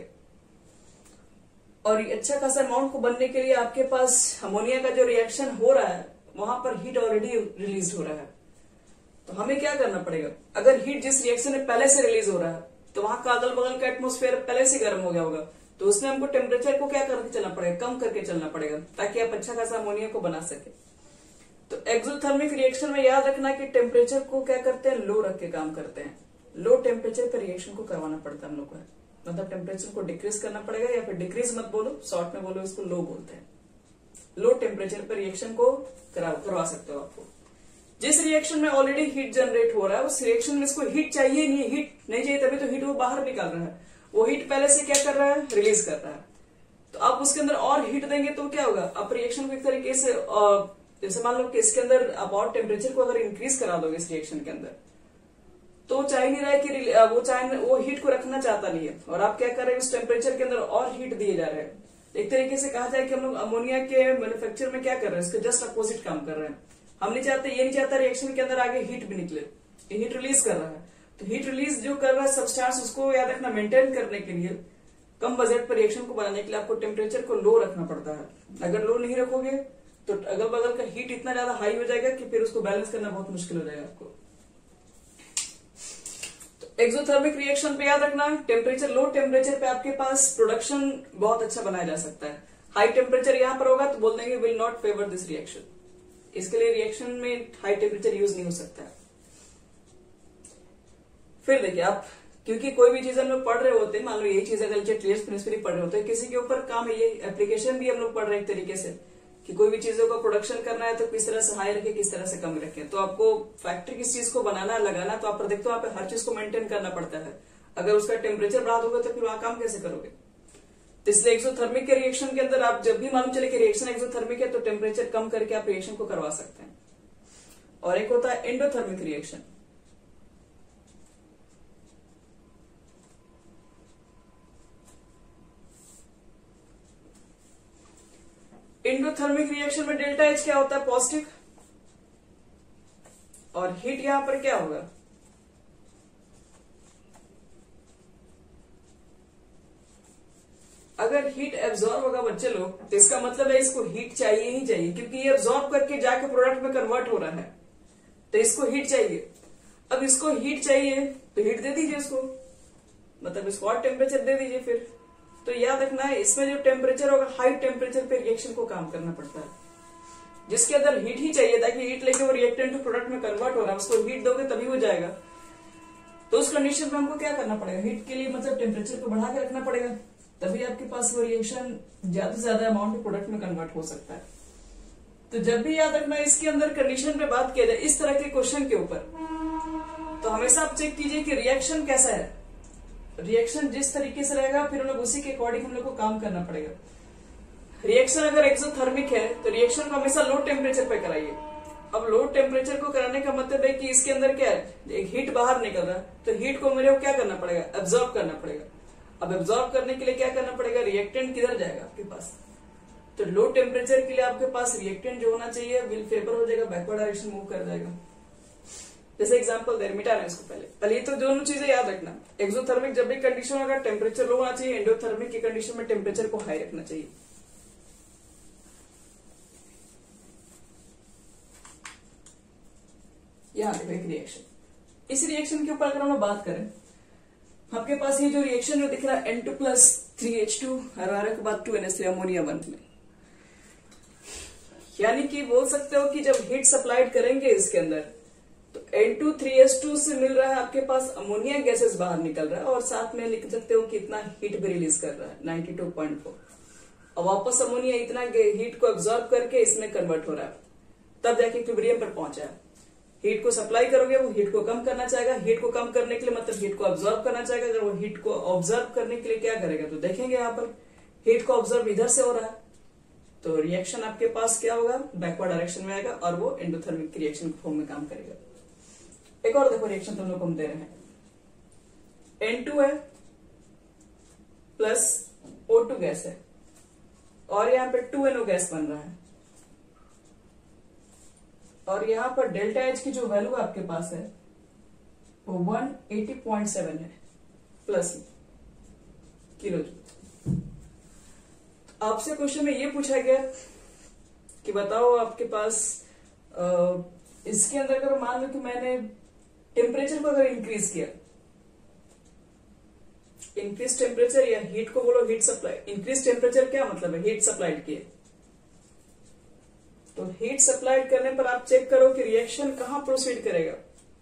और अच्छा खासा अमाउंट को बनने के लिए आपके पास अमोनिया का जो रिएक्शन हो रहा है वहां पर हीट ऑलरेडी रिलीज हो रहा है। तो हमें क्या करना पड़ेगा, अगर हीट जिस रिएक्शन में पहले से रिलीज हो रहा है तो वहां का अगल बगल का एटमोस्फेयर पहले से गर्म हो गया होगा, तो उसमें हमको टेम्परेचर को क्या करके चलना पड़ेगा, कम करके चलना पड़ेगा, ताकि आप अच्छा खासा अमोनिया को बना सके। तो एक्सोथर्मिक रिएक्शन में याद रखना कि टेम्परेचर को क्या करते हैं, लो रख के काम करते हैं। लो टेम्परेचर पर रिएक्शन को करवाना पड़ता है हम लोग को, मतलब टेम्परेचर को डिक्रीज करना पड़ेगा, या फिर डिक्रीज मत बोलो, शॉर्ट में बोलो इसको लो बोलते हैं। लो टेम्परेचर पर रिएक्शन को करवा सकते हो आपको। जिस रिएक्शन में ऑलरेडी हीट जनरेट हो रहा है उस रिएक्शन में इसको हीट चाहिए नहीं, हीट नहीं चाहिए, तभी तो हीट वो बाहर निकाल रहा है। वो हीट पहले से क्या कर रहा है, रिलीज कर रहा है। तो आप उसके अंदर और हीट देंगे तो क्या होगा, आप रिएक्शन को एक तरीके से जैसे मान लो कि इसके अंदर आप और टेम्परेचर को अगर इंक्रीज करा दोगे इस रिएक्शन के अंदर, तो चाह नहीं रहा है कि वो हीट को रखना चाहता नहीं है, और आप क्या कर रहे हैं, उस टेम्परेचर के अंदर और हीट दिए जा रहे हैं। एक तरीके से कहा जाए कि हम लोग अमोनिया के मैन्युफैक्चर में क्या कर रहे हैं, इसके जस्ट अपोजिट काम कर रहे हैं। हम नहीं चाहते, ये नहीं चाहता रिएक्शन के अंदर आगे हीट भी निकले, ये हीट रिलीज कर रहा है। तो हीट रिलीज जो कर रहा है सब्सटेंस, उसको याद रखना मेंटेन करने के लिए, कम बजट पर रिएक्शन को बनाने के लिए आपको टेम्परेचर को लो रखना पड़ता है। अगर लो नहीं रखोगे तो अगल बगल का हीट इतना ज्यादा हाई हो जाएगा कि फिर उसको बैलेंस करना बहुत मुश्किल हो जाएगा आपको। तो एक्सोथर्मिक रिएक्शन पे याद रखना, टेम्परेचर लो टेम्परेचर पे आपके पास प्रोडक्शन बहुत अच्छा बनाया जा सकता है। हाई टेम्परेचर यहां पर होगा तो बोल देंगे will not favour this reaction, इसके लिए रिएक्शन में हाई टेम्परेचर यूज नहीं हो सकता है। फिर देखिए आप, क्योंकि कोई भी चीज हम लोग पढ़ रहे होते हैं, मान लो यही चीज अगर टेस्ट प्रिंसिपल पढ़ रहे होते हैं, किसी के ऊपर काम है, ये एप्लीकेशन भी हम लोग पढ़ रहे हैं एक तरीके से, कि कोई भी चीजों का प्रोडक्शन करना है तो किस तरह से हाई रखे, किस तरह से कम रखे। तो आपको फैक्ट्री किस चीज को बनाना लगाना, तो आप देखते हो वहां पे हर चीज को मेंटेन करना पड़ता है। अगर उसका टेम्परेचर बढ़ा दोगे तो फिर वहां काम कैसे करोगे। तो इसलिए एक्सोथर्मिक के रिएक्शन के अंदर आप जब भी मालूम चले कि रिएक्शन एक्सोथर्मिक है तो टेम्परेचर कम करके आप रिएक्शन को करवा सकते हैं। और एक होता है एंडोथर्मिक रिएक्शन। एंडोथर्मिक रिएक्शन में डेल्टा एच क्या होता है, पॉजिटिव, और हीट यहां पर क्या होगा, अगर हीट एब्जॉर्ब होगा बच्चे लोग, तो इसका मतलब है इसको हीट चाहिए ही चाहिए, क्योंकि ये एब्जॉर्ब करके जाके प्रोडक्ट में कन्वर्ट हो रहा है, तो इसको हीट चाहिए। अब इसको हीट चाहिए तो हीट दे दीजिए इसको, मतलब इसको और टेम्परेचर दे दीजिए फिर। तो याद रखना है इसमें जो टेम्परेचर होगा, हाई टेम्परेचर पे रिएक्शन को काम करना पड़ता है, जिसके अंदर हीट ही चाहिए ताकि हीट लेके वो रिएक्टेंट टू प्रोडक्ट में कन्वर्ट हो रहा है, उसको हीट दोगे तभी हो जाएगा। तो उस कंडीशन में हमको क्या करना पड़ेगा, हीट के लिए मतलब टेम्परेचर को बढ़ा के रखना पड़ेगा, तभी आपके पास वो रिएक्शन ज्यादा से ज्यादा अमाउंट प्रोडक्ट में कन्वर्ट हो सकता है। तो जब भी याद रखना इसके अंदर कंडीशन पे बात किया जाए इस तरह के क्वेश्चन के ऊपर, तो हमेशा आप चेक कीजिए कि रिएक्शन कैसा है। रिएक्शन जिस तरीके से रहेगा फिर हम लोग उसी के अकॉर्डिंग हम लोग को काम करना पड़ेगा। रिएक्शन अगर एक्सोथर्मिक है तो रिएक्शन को हमेशा लो टेम्परेचर पे कराइए। अब लो टेम्परेचर को कराने का मतलब है कि इसके अंदर क्या है, एक हीट बाहर निकल रहा है, तो हीट को मेरे को क्या करना पड़ेगा, एब्जॉर्ब करना पड़ेगा। अब एब्जॉर्ब करने के लिए क्या करना पड़ेगा, रिएक्टेंट किधर जाएगा आपके पास, तो लो टेम्परेचर के लिए आपके पास रिएक्टेंट जो होना चाहिए विल फेवर हो जाएगा, बैकवर्ड डायरेक्शन मूव कर जाएगा। जैसे एग्जांपल दे मिटा रहे हैं इसको, पहले ये तो दोनों चीजें याद रखना। एक्सोथर्मिक जब भी कंडीशन होगा टेम्परेचर लो होना चाहिए, एंडोथर्मिक की कंडीशन में टेम्परेचर को हाई रखना चाहिए। यहाँ देखो एक रिएक्शन, इस रिएक्शन के ऊपर अगर हम बात करें, आपके पास ये जो रिएक्शन जो दिख रहा है N2+3H2 हरारे के बाद 2NH3 अमोनिया 1 में, यानी कि बोल सकते हो कि जब हीट सप्लाइड करेंगे इसके अंदर तो N2 3H2 से मिल रहा है आपके पास अमोनिया गैसेस बाहर निकल रहा है, और साथ में लिख सकते हो कि इतना हीट भी रिलीज कर रहा है 92.4, और वापस अमोनिया इतना हीट को एब्जॉर्ब करके इसमें कन्वर्ट हो रहा है, तब जाके इक्विलिब्रियम पर पहुंचा है। हीट को सप्लाई करोगे वो हीट को कम करना चाहेगा, हीट को कम करने के लिए मतलब हीट को ऑब्जर्व करना चाहेगा। अगर वो हीट को ऑब्जर्व करने के लिए क्या करेगा, तो देखेंगे यहाँ पर हीट को ऑब्जर्व इधर से हो रहा है, तो रिएक्शन आपके पास क्या होगा, बैकवर्ड डायरेक्शन में आएगा और वो एंडोथर्मिक रिएक्शन के फॉर्म में काम करेगा। एक और देखो रिएक्शन तुम लोग को हम दे रहे हैं, N2 है प्लस O2 गैस है, और यहाँ पे 2NO गैस बन रहा है। और यहाँ पर डेल्टा एच की जो वैल्यू आपके पास है वो 180.7 है प्लस किलो जूल। आपसे क्वेश्चन में ये पूछा गया कि बताओ आपके पास इसके अंदर अगर मान लो कि मैंने टेम्परेचर को अगर इंक्रीज किया, इंक्रीज टेम्परेचर या हीट को बोलो हीट सप्लाई। इंक्रीज टेम्परेचर क्या मतलब है? हीट सप्लाइड किए। तो हीट सप्लाइड करने पर आप चेक करो कि रिएक्शन कहां प्रोसीड करेगा।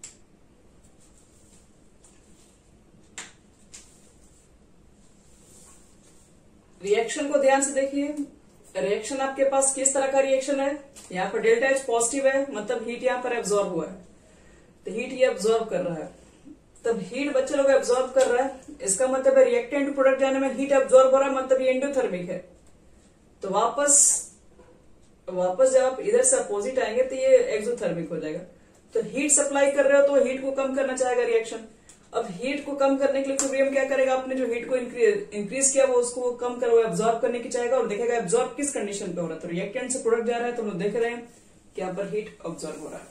रिएक्शन को ध्यान से देखिए। रिएक्शन आपके पास किस तरह का रिएक्शन है? यहाँ पर डेल्टा एच पॉजिटिव है, मतलब हीट यहाँ पर एब्जॉर्ब हुआ है, तो हीट ये एब्जॉर्ब कर रहा है। तब हीट बच्चे लोग एब्जॉर्ब कर रहा है, इसका मतलब है रिएक्टेंट टू प्रोडक्ट जाने में हीट एब्जॉर्ब हो रहा है, मतलब ये एंडोथर्मिक है। तो वापस जब आप इधर से अपोजिट आएंगे तो ये एक्सोथर्मिक हो जाएगा। तो हीट सप्लाई कर रहे हो तो हीट को कम करना चाहेगा रिएक्शन। अब हीट को कम करने के लिए इक्विलिब्रियम क्या करेगा? आपने जो हीट को इंक्रीज किया वो उसको कम कर, वो एब्जॉर्ब करने की चाहेगा और देखेगा एब्जॉर्ब किस कंडीशन पे हो रहा है। तो रिएक्टेंट से प्रोडक्ट जा रहा है तो हम लोग देख रहे हैं कि यहाँ पर हीट ऑब्जॉर्व हो रहा है।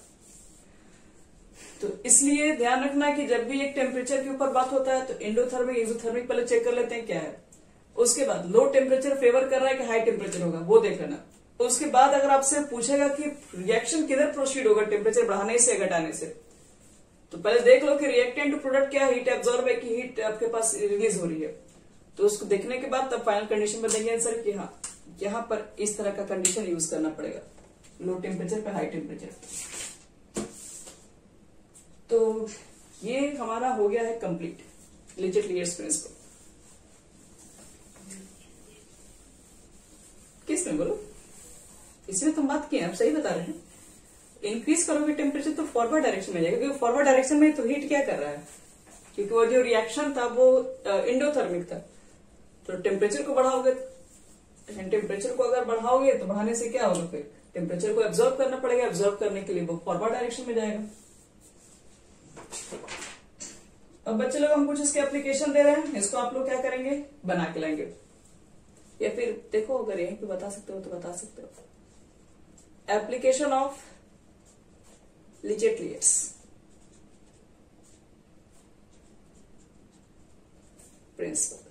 तो इसलिए ध्यान रखना कि जब भी एक टेम्परेचर के ऊपर बात होता है तो एंडोथर्मिक एक्सोथर्मिक पहले चेक कर लेते हैं क्या है। उसके बाद लो टेम्परेचर फेवर कर रहा है कि हाई टेम्परेचर होगा वो देख लेना। उसके बाद अगर आपसे पूछेगा कि रिएक्शन किधर प्रोसीड होगा, टेम्परेचर बढ़ाने से या घटाने से, तो पहले देख लो कि रिएक्टेंट टू प्रोडक्ट क्या हीट एब्जॉर्ब है कि हीट आपके पास रिलीज हो रही है। तो उसको देखने के बाद तब फाइनल कंडीशन में देंगे आंसर कि हाँ यहाँ पर इस तरह का कंडीशन यूज करना पड़ेगा, लो टेम्परेचर पे हाई टेम्परेचर। तो ये हमारा हो गया है कंप्लीट लीजेट-लियर्स प्रिंसिपल। किसमें बोलो? इसमें तो हम बात किए, आप सही बता रहे हैं। इंक्रीज करोगे टेम्परेचर तो फॉरवर्ड डायरेक्शन में जाएगा, क्योंकि फॉरवर्ड डायरेक्शन में तो हीट क्या कर रहा है, क्योंकि वो जो रिएक्शन था वो एंडोथर्मिक था। तो टेम्परेचर को बढ़ाओगे, टेम्परेचर को अगर बढ़ाओगे तो बढ़ाने से क्या होगा? फिर टेम्परेचर को एब्जॉर्ब करना पड़ेगा, एब्जॉर्ब करने के लिए वो फॉरवर्ड डायरेक्शन में जाएगा। अब बच्चे लोग हम कुछ इसके एप्लीकेशन दे रहे हैं, इसको आप लोग क्या करेंगे? बना के लाएंगे, या फिर देखो अगर यहीं पे बता सकते हो तो बता सकते हो। Application of Le Chatelier's principle.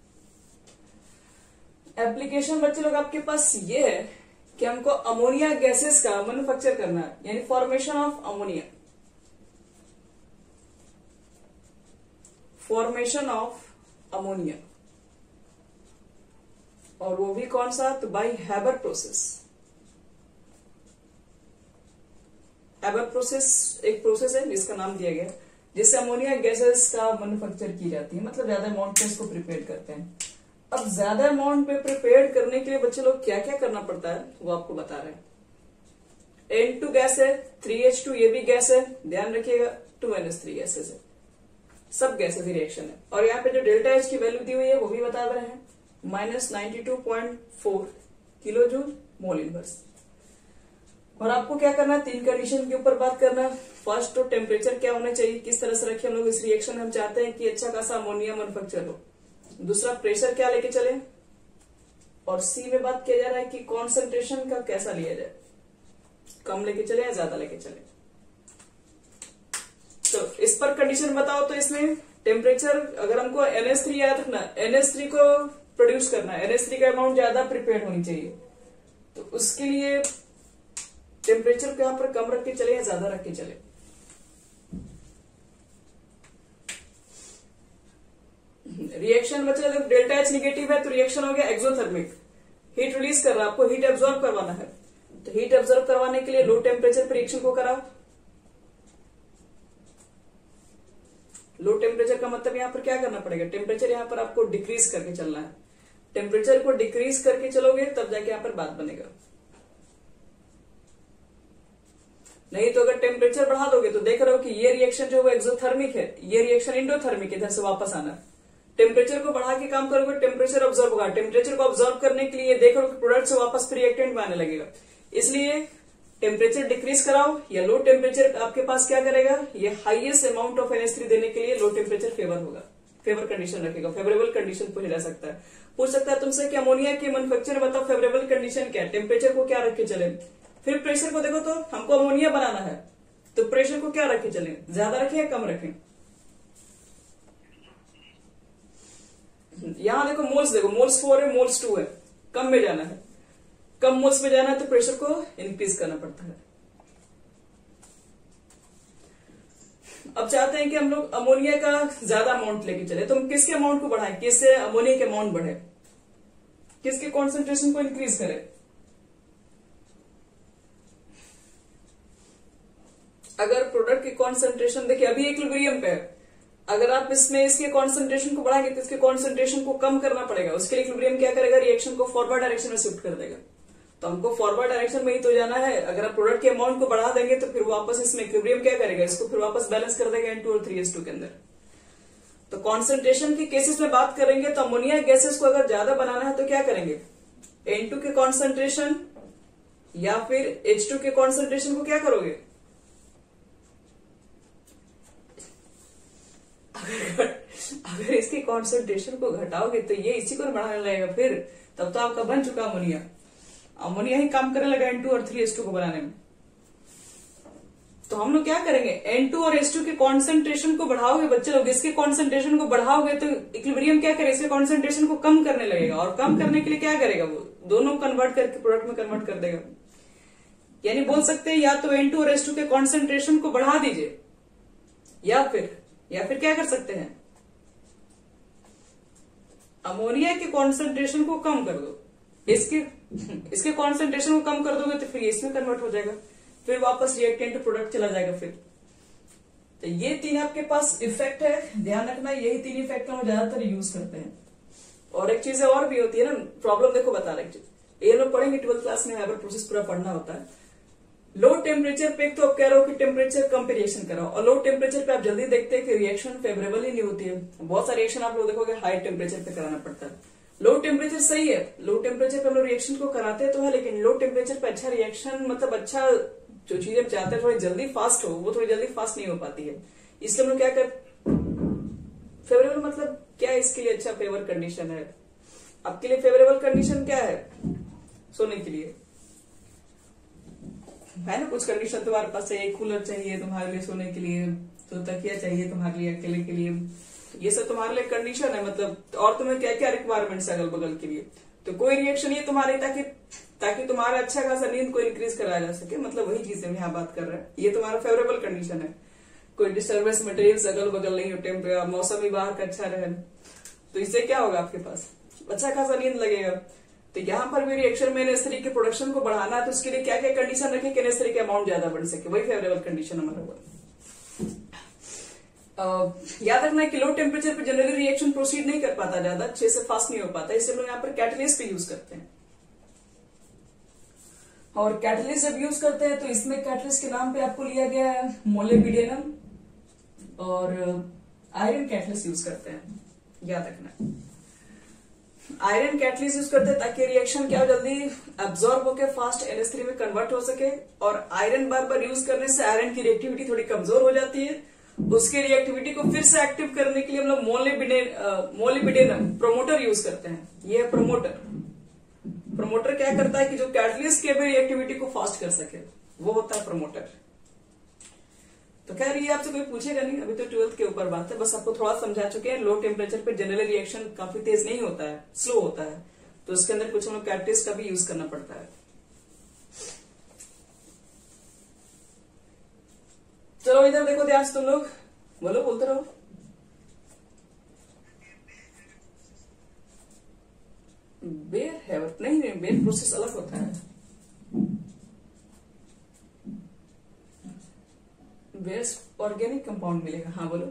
Application बच्चे लोग आपके पास ये है कि हमको अमोनिया गैसेस का मैन्युफैक्चर करना है, यानी formation of ammonia, formation of ammonia, और वो भी कौन सा? तो by Haber process. Haber process एक प्रोसेस है जिसका नाम दिया गया, जिससे अमोनिया गैसेस का मैन्युफैक्चर की जाती है, मतलब ज्यादा अमाउंट में इसको प्रिपेयर करते हैं। अब ज्यादा अमाउंट में प्रिपेयर करने के लिए बच्चे लोग क्या क्या करना पड़ता है वो आपको बता रहे हैं। N2 गैस है, 3H2 ये भी गैस है, ध्यान रखिएगा, 2NH3 गैसेस है, सब गैसेस ही रिएक्शन है। और यहाँ पे जो डेल्टा एच की वैल्यू दी हुई है वो भी बता रहे हैं, -92.4 किलो जूल मोल इनवर्स। और आपको क्या करना है? 3 कंडीशन के ऊपर बात करना है। फर्स्ट तो टेम्परेचर क्या होना चाहिए, किस तरह से रखे हम लोग इस रिएक्शन में, हम चाहते हैं कि अच्छा खासा अमोनिया मैन्युफैक्चर हो। दूसरा प्रेशर क्या लेके चले, और सी में बात किया जा रहा है कि कॉन्सेंट्रेशन का कैसा लिया जाए, कम लेके चले या ज्यादा लेके चले। तो इस पर कंडीशन बताओ। तो इसमें टेम्परेचर अगर हमको NH3 याद रखना, NH3 को प्रोड्यूस करना है, NH3 का अमाउंट ज्यादा प्रिपेयर होनी चाहिए, तो उसके लिए टेम्परेचर को यहां पर कम रख के चले या ज्यादा रख के चले। रिएक्शन बच्चे जब डेल्टा एच निगेटिव है तो रिएक्शन हो गया एक्सोथर्मिक, हीट रिलीज कर रहा है, आपको हीट एब्जॉर्ब करवाना है। तो हीट एब्जॉर्ब करवाने के लिए लो टेम्परेचर पर रिएक्शन को कराओ। लो टेम्परेचर का मतलब यहां पर क्या करना पड़ेगा? टेम्परेचर यहां पर आपको डिक्रीज करके चलना है। टेम्परेचर को डिक्रीज करके चलोगे तब जाके यहां पर बात बनेगा, नहीं तो अगर टेम्परेचर बढ़ा दोगे तो देख रहे हो कि ये रिएक्शन जो है एक्सोथर्मिक है, ये रिएक्शन एंडोथर्मिक है, इधर से वापस आना। टेम्परेचर को बढ़ा के काम करोगे टेम्परेचर ऑब्जॉर्व होगा, टेम्परेचर को ऑब्जॉर्व करने के लिए देख रहे हो कि प्रोडक्ट से वापस रिएक्टेंट में आने लगेगा। इसलिए टेम्परेचर डिक्रीज कराओ या लो टेम्परेचर आपके पास क्या करेगा, ये हाईएस्ट अमाउंट ऑफ NH3 देने के लिए लो टेम्परेचर फेवर होगा, फेवर कंडीशन रखेगा, फेवरेबल कंडीशन पूछ जा सकता है। पूछ सकता है तुमसे कि अमोनिया के मैन्युफैक्चर बताओ फेवरेबल कंडीशन क्या है, टेम्परेचर को क्या रख के चले। फिर प्रेशर को देखो तो हमको अमोनिया बनाना है, तो प्रेशर को क्या रखे चले, ज्यादा रखें या कम रखें? यहां देखो मोल्स, देखो मोल्स 4 है, मोल्स 2 है, कम में जाना है, कम मोल्स में जाना है तो प्रेशर को इंक्रीज करना पड़ता है। अब चाहते हैं कि हम लोग अमोनिया का ज्यादा अमाउंट लेके चले, तो हम किसके अमाउंट को बढ़ाएं, किससे अमोनिया के अमाउंट बढ़े, किसके कॉन्सेंट्रेशन को इंक्रीज करें? अगर प्रोडक्ट की कॉन्सेंट्रेशन देखिए अभी इक्विलिब्रियम पे है, अगर आप इसमें इसके कॉन्सेंट्रेशन को बढ़ाएंगे तो इसके कॉन्सेंट्रेशन को कम करना पड़ेगा, उसके लिए इक्विलिब्रियम क्या करेगा, रिएक्शन को फॉरवर्ड डायरेक्शन में शिफ्ट कर देगा। तो हमको फॉरवर्ड डायरेक्शन में ही तो जाना है। अगर आप प्रोडक्ट के अमाउंट को बढ़ा देंगे तो फिर वापस इसमें इक्विलिब्रियम क्या करेगा, इसको फिर वापस बैलेंस कर देगा N2 और 3s2 के अंदर। तो कॉन्सेंट्रेशन के केसेस में बात करेंगे तो अमोनिया गैसेस को अगर ज्यादा बनाना है तो क्या करेंगे, N2 के कॉन्सेंट्रेशन या फिर H2 के कॉन्सेंट्रेशन को क्या करोगे, अगर इसकी कॉन्सेंट्रेशन को घटाओगे तो ये इसी को बढ़ाने लगेगा, फिर तब तो आपका बन चुका अमोनिया, अमोनिया ही काम करने लगा N2 और 3s2 को बनाने में। तो हम लोग क्या करेंगे, N2 और H2 के कॉन्सेंट्रेशन को बढ़ाओगे बच्चे लोग, इसके कॉन्सेंट्रेशन को बढ़ाओगे तो इक्विलिब्रियम क्या करेगा, इसके कॉन्सेंट्रेशन को कम करने लगेगा, और कम करने के लिए क्या करेगा, वो दोनों कन्वर्ट करके प्रोडक्ट में कन्वर्ट कर देगा। यानी बोल सकते हैं या तो N2 और H2 के कॉन्सेंट्रेशन को बढ़ा दीजिए या फिर क्या कर सकते हैं, अमोनिया के कॉन्सेंट्रेशन को कम कर दो, इसके कॉन्सेंट्रेशन को कम कर दोगे तो फिर इसमें कन्वर्ट हो जाएगा, फिर वापस रिएक्टेंट प्रोडक्ट चला जाएगा। फिर तो ये 3 आपके पास इफेक्ट है, ध्यान रखना यही 3 इफेक्ट हम ज्यादातर यूज करते हैं। और एक चीज और भी होती है ना, प्रॉब्लम देखो बता रहे चीज ये लोग पढ़ेंगे 12th क्लास में, हैबर प्रोसेस पूरा पढ़ना होता है। लो टेम्परेचर पे तो आप कह रहे हो कि टेम्परेचर कम पे रिएक्शन कराओ, और लो टेम्परेचर पे आप जल्दी देखते हैं कि रिएक्शन फेवरेबल ही नहीं होती है। बहुत सारे रिएक्शन आप लोग देखोगे हाई टेम्परेचर पे कराना पड़ता है। लो टेम्परेचर सही है, लो टेम्परेचर पे हम लोग रिएक्शन को कराते तो है, लेकिन लो टेम्परेचर पे अच्छा रिएक्शन मतलब अच्छा जो चीजें हम चाहते हैं थोड़ी जल्दी फास्ट हो, वो थोड़ी जल्दी फास्ट नहीं हो पाती है। इसलिए हम लोग क्या कर, फेवरेबल मतलब क्या है, इसके लिए अच्छा फेवर कंडीशन है। आपके लिए फेवरेबल कंडीशन क्या है, सोने के लिए है ना, कुछ कंडीशन तुम्हारे पास चाहिए, कूलर चाहिए तुम्हारे लिए सोने के लिए, तो तकिया चाहिए तुम्हारे लिए अकेले के लिए, ये सब तुम्हारे लिए कंडीशन है। मतलब और तुम्हें क्या क्या रिक्वायरमेंट्स है अगल बगल के लिए, तो कोई रिएक्शन ये तुम्हारे ताकि तुम्हारा अच्छा खासा नींद को इंक्रीज कराया जा सके, मतलब वही चीज हम यहाँ बात कर रहे हैं। ये तुम्हारा फेवरेबल कंडीशन है, कोई डिस्टर्बेंस मटेरियल्स अगल बगल नहीं हो, टेम्परेचर मौसम भी बाहर का अच्छा रहे, तो इससे क्या होगा, आपके पास अच्छा खासा नींद लगेगा। तो यहाँ पर भी रिएक्शन में एनएच3 के प्रोडक्शन को बढ़ाना है, तो उसके लिए क्या क्या कंडीशन रखे कि एनएच3 के अमाउंट ज्यादा बढ़ सके, वही फेवरेबल कंडीशन हमारा हुआ। याद रखना है कि लो टेम्परेचर पे जनरली रिएक्शन प्रोसीड नहीं कर पाता, ज्यादा अच्छे से फास्ट नहीं हो पाता, इसलिए हम लोग यहाँ पर कैटलिस्ट भी यूज करते हैं। और कैटलिस्ट जब यूज करते हैं तो इसमें कैटलिस्ट के नाम पे आपको लिया गया है मोलिब्डेनम और आयरन कैटलिस्ट यूज करते हैं, याद रखना। आयरन कैटलिस्ट यूज करते हैं ताकि रिएक्शन क्या जल्दी अब्सॉर्ब होकर फास्ट NH3 में कन्वर्ट हो सके, और आयरन बार बार यूज करने से आयरन की रिएक्टिविटी थोड़ी कमजोर हो जाती है, उसकी रिएक्टिविटी को फिर से एक्टिव करने के लिए हम लोग मोलिब्डेनम प्रोमोटर यूज करते हैं। ये है प्रोमोटर क्या करता है कि जो कैटलिस्ट की भी रिएक्टिविटी को फास्ट कर सके, वो होता है प्रोमोटर। तो खैर ये आपसे कोई पूछेगा नहीं, अभी तो 12th के ऊपर बात है, बस आपको थोड़ा समझा चुके हैं। लो टेम्परेचर पे जनरली रिएक्शन काफी तेज नहीं होता है, स्लो होता है, तो उसके अंदर कुछ हम लोग कैटलिस्ट का भी यूज करना पड़ता है। चलो इधर देखो ध्यान से तुम लोग, बोलते रहो। बेयर हैवर्थ नहीं, बेयर प्रोसेस अलग होता है, बेयर ऑर्गेनिक कंपाउंड मिलेगा। हाँ बोलो।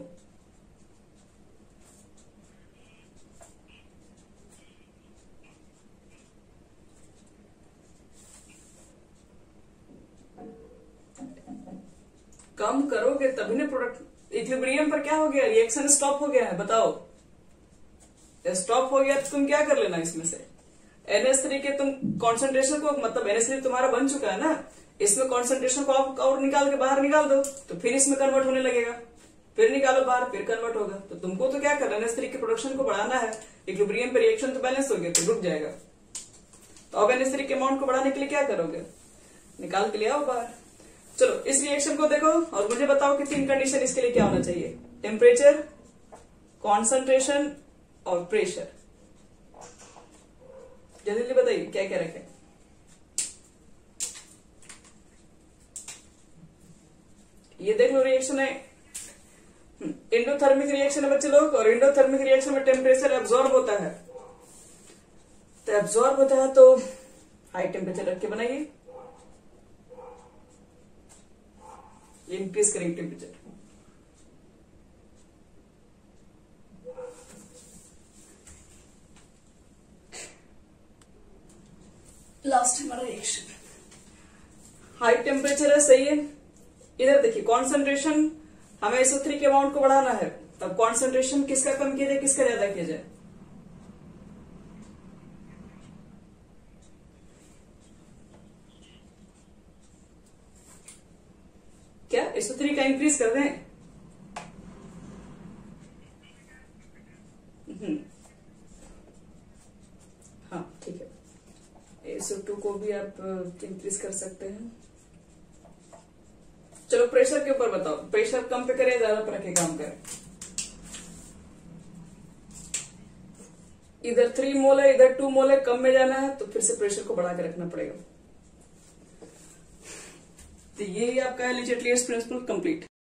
कम करोगे तभी ना प्रोडक्ट, इक्विलिब्रियम पर क्या हो गया, रिएक्शन स्टॉप हो गया है, बताओ स्टॉप हो गया तो तुम क्या कर लेना, इसमें से NH3 के तुम कॉन्सेंट्रेशन को, मतलब NH3 तुम्हारा बन चुका है ना, इसमें कॉन्सेंट्रेशन को आप और निकाल के बाहर निकाल दो, तो फिर इसमें कन्वर्ट होने लगेगा, फिर निकालो बाहर, फिर कन्वर्ट होगा। तो तुमको तो क्या करना है, NH3 के प्रोडक्शन को बढ़ाना है, इक्विलिब्रियम पे रिएक्शन तो बैलेंस हो गया तो रुक जाएगा। तो अब NH3 के अमाउंट को बढ़ाने के लिए क्या करोगे, निकाल के ले आओ बाहर। चलो इस रिएक्शन को देखो और मुझे बताओ कि 3 कंडीशन इसके लिए क्या होना चाहिए। टेम्परेचर, कॉन्सेंट्रेशन और प्रेशर। जल्दी जल्दी बताइए क्या क्या रखें। ये देख लो रिएक्शन है, एंडोथर्मिक रिएक्शन है बच्चे लोग, और एंडोथर्मिक रिएक्शन में टेम्परेचर एब्जॉर्ब होता है। तो एब्जॉर्ब होता है तो हाई टेम्परेचर रख के बनाइए, इंक्रीज करेंगे टेम्परेचर। लास्ट हमारा रिएक्शन हाई टेम्परेचर है, सही है। इधर देखिए कॉन्सेंट्रेशन, हमें SO3 के अमाउंट को बढ़ाना है, तब कॉन्सेंट्रेशन किसका कम किया जाए, किसका ज्यादा किया जाए। क्या SO3 का इंक्रीज कर दें? हाँ ठीक है, SO2 को भी आप इंक्रीज कर सकते हैं। चलो प्रेशर के ऊपर बताओ, प्रेशर कम पे करें ज्यादा पे रखे काम करें। इधर 3 मोल है, इधर 2 मोल है, कम में जाना है तो फिर से प्रेशर को बढ़ा के रखना पड़ेगा। तो ये आपका है लीजिए प्रिंसिपल कंप्लीट।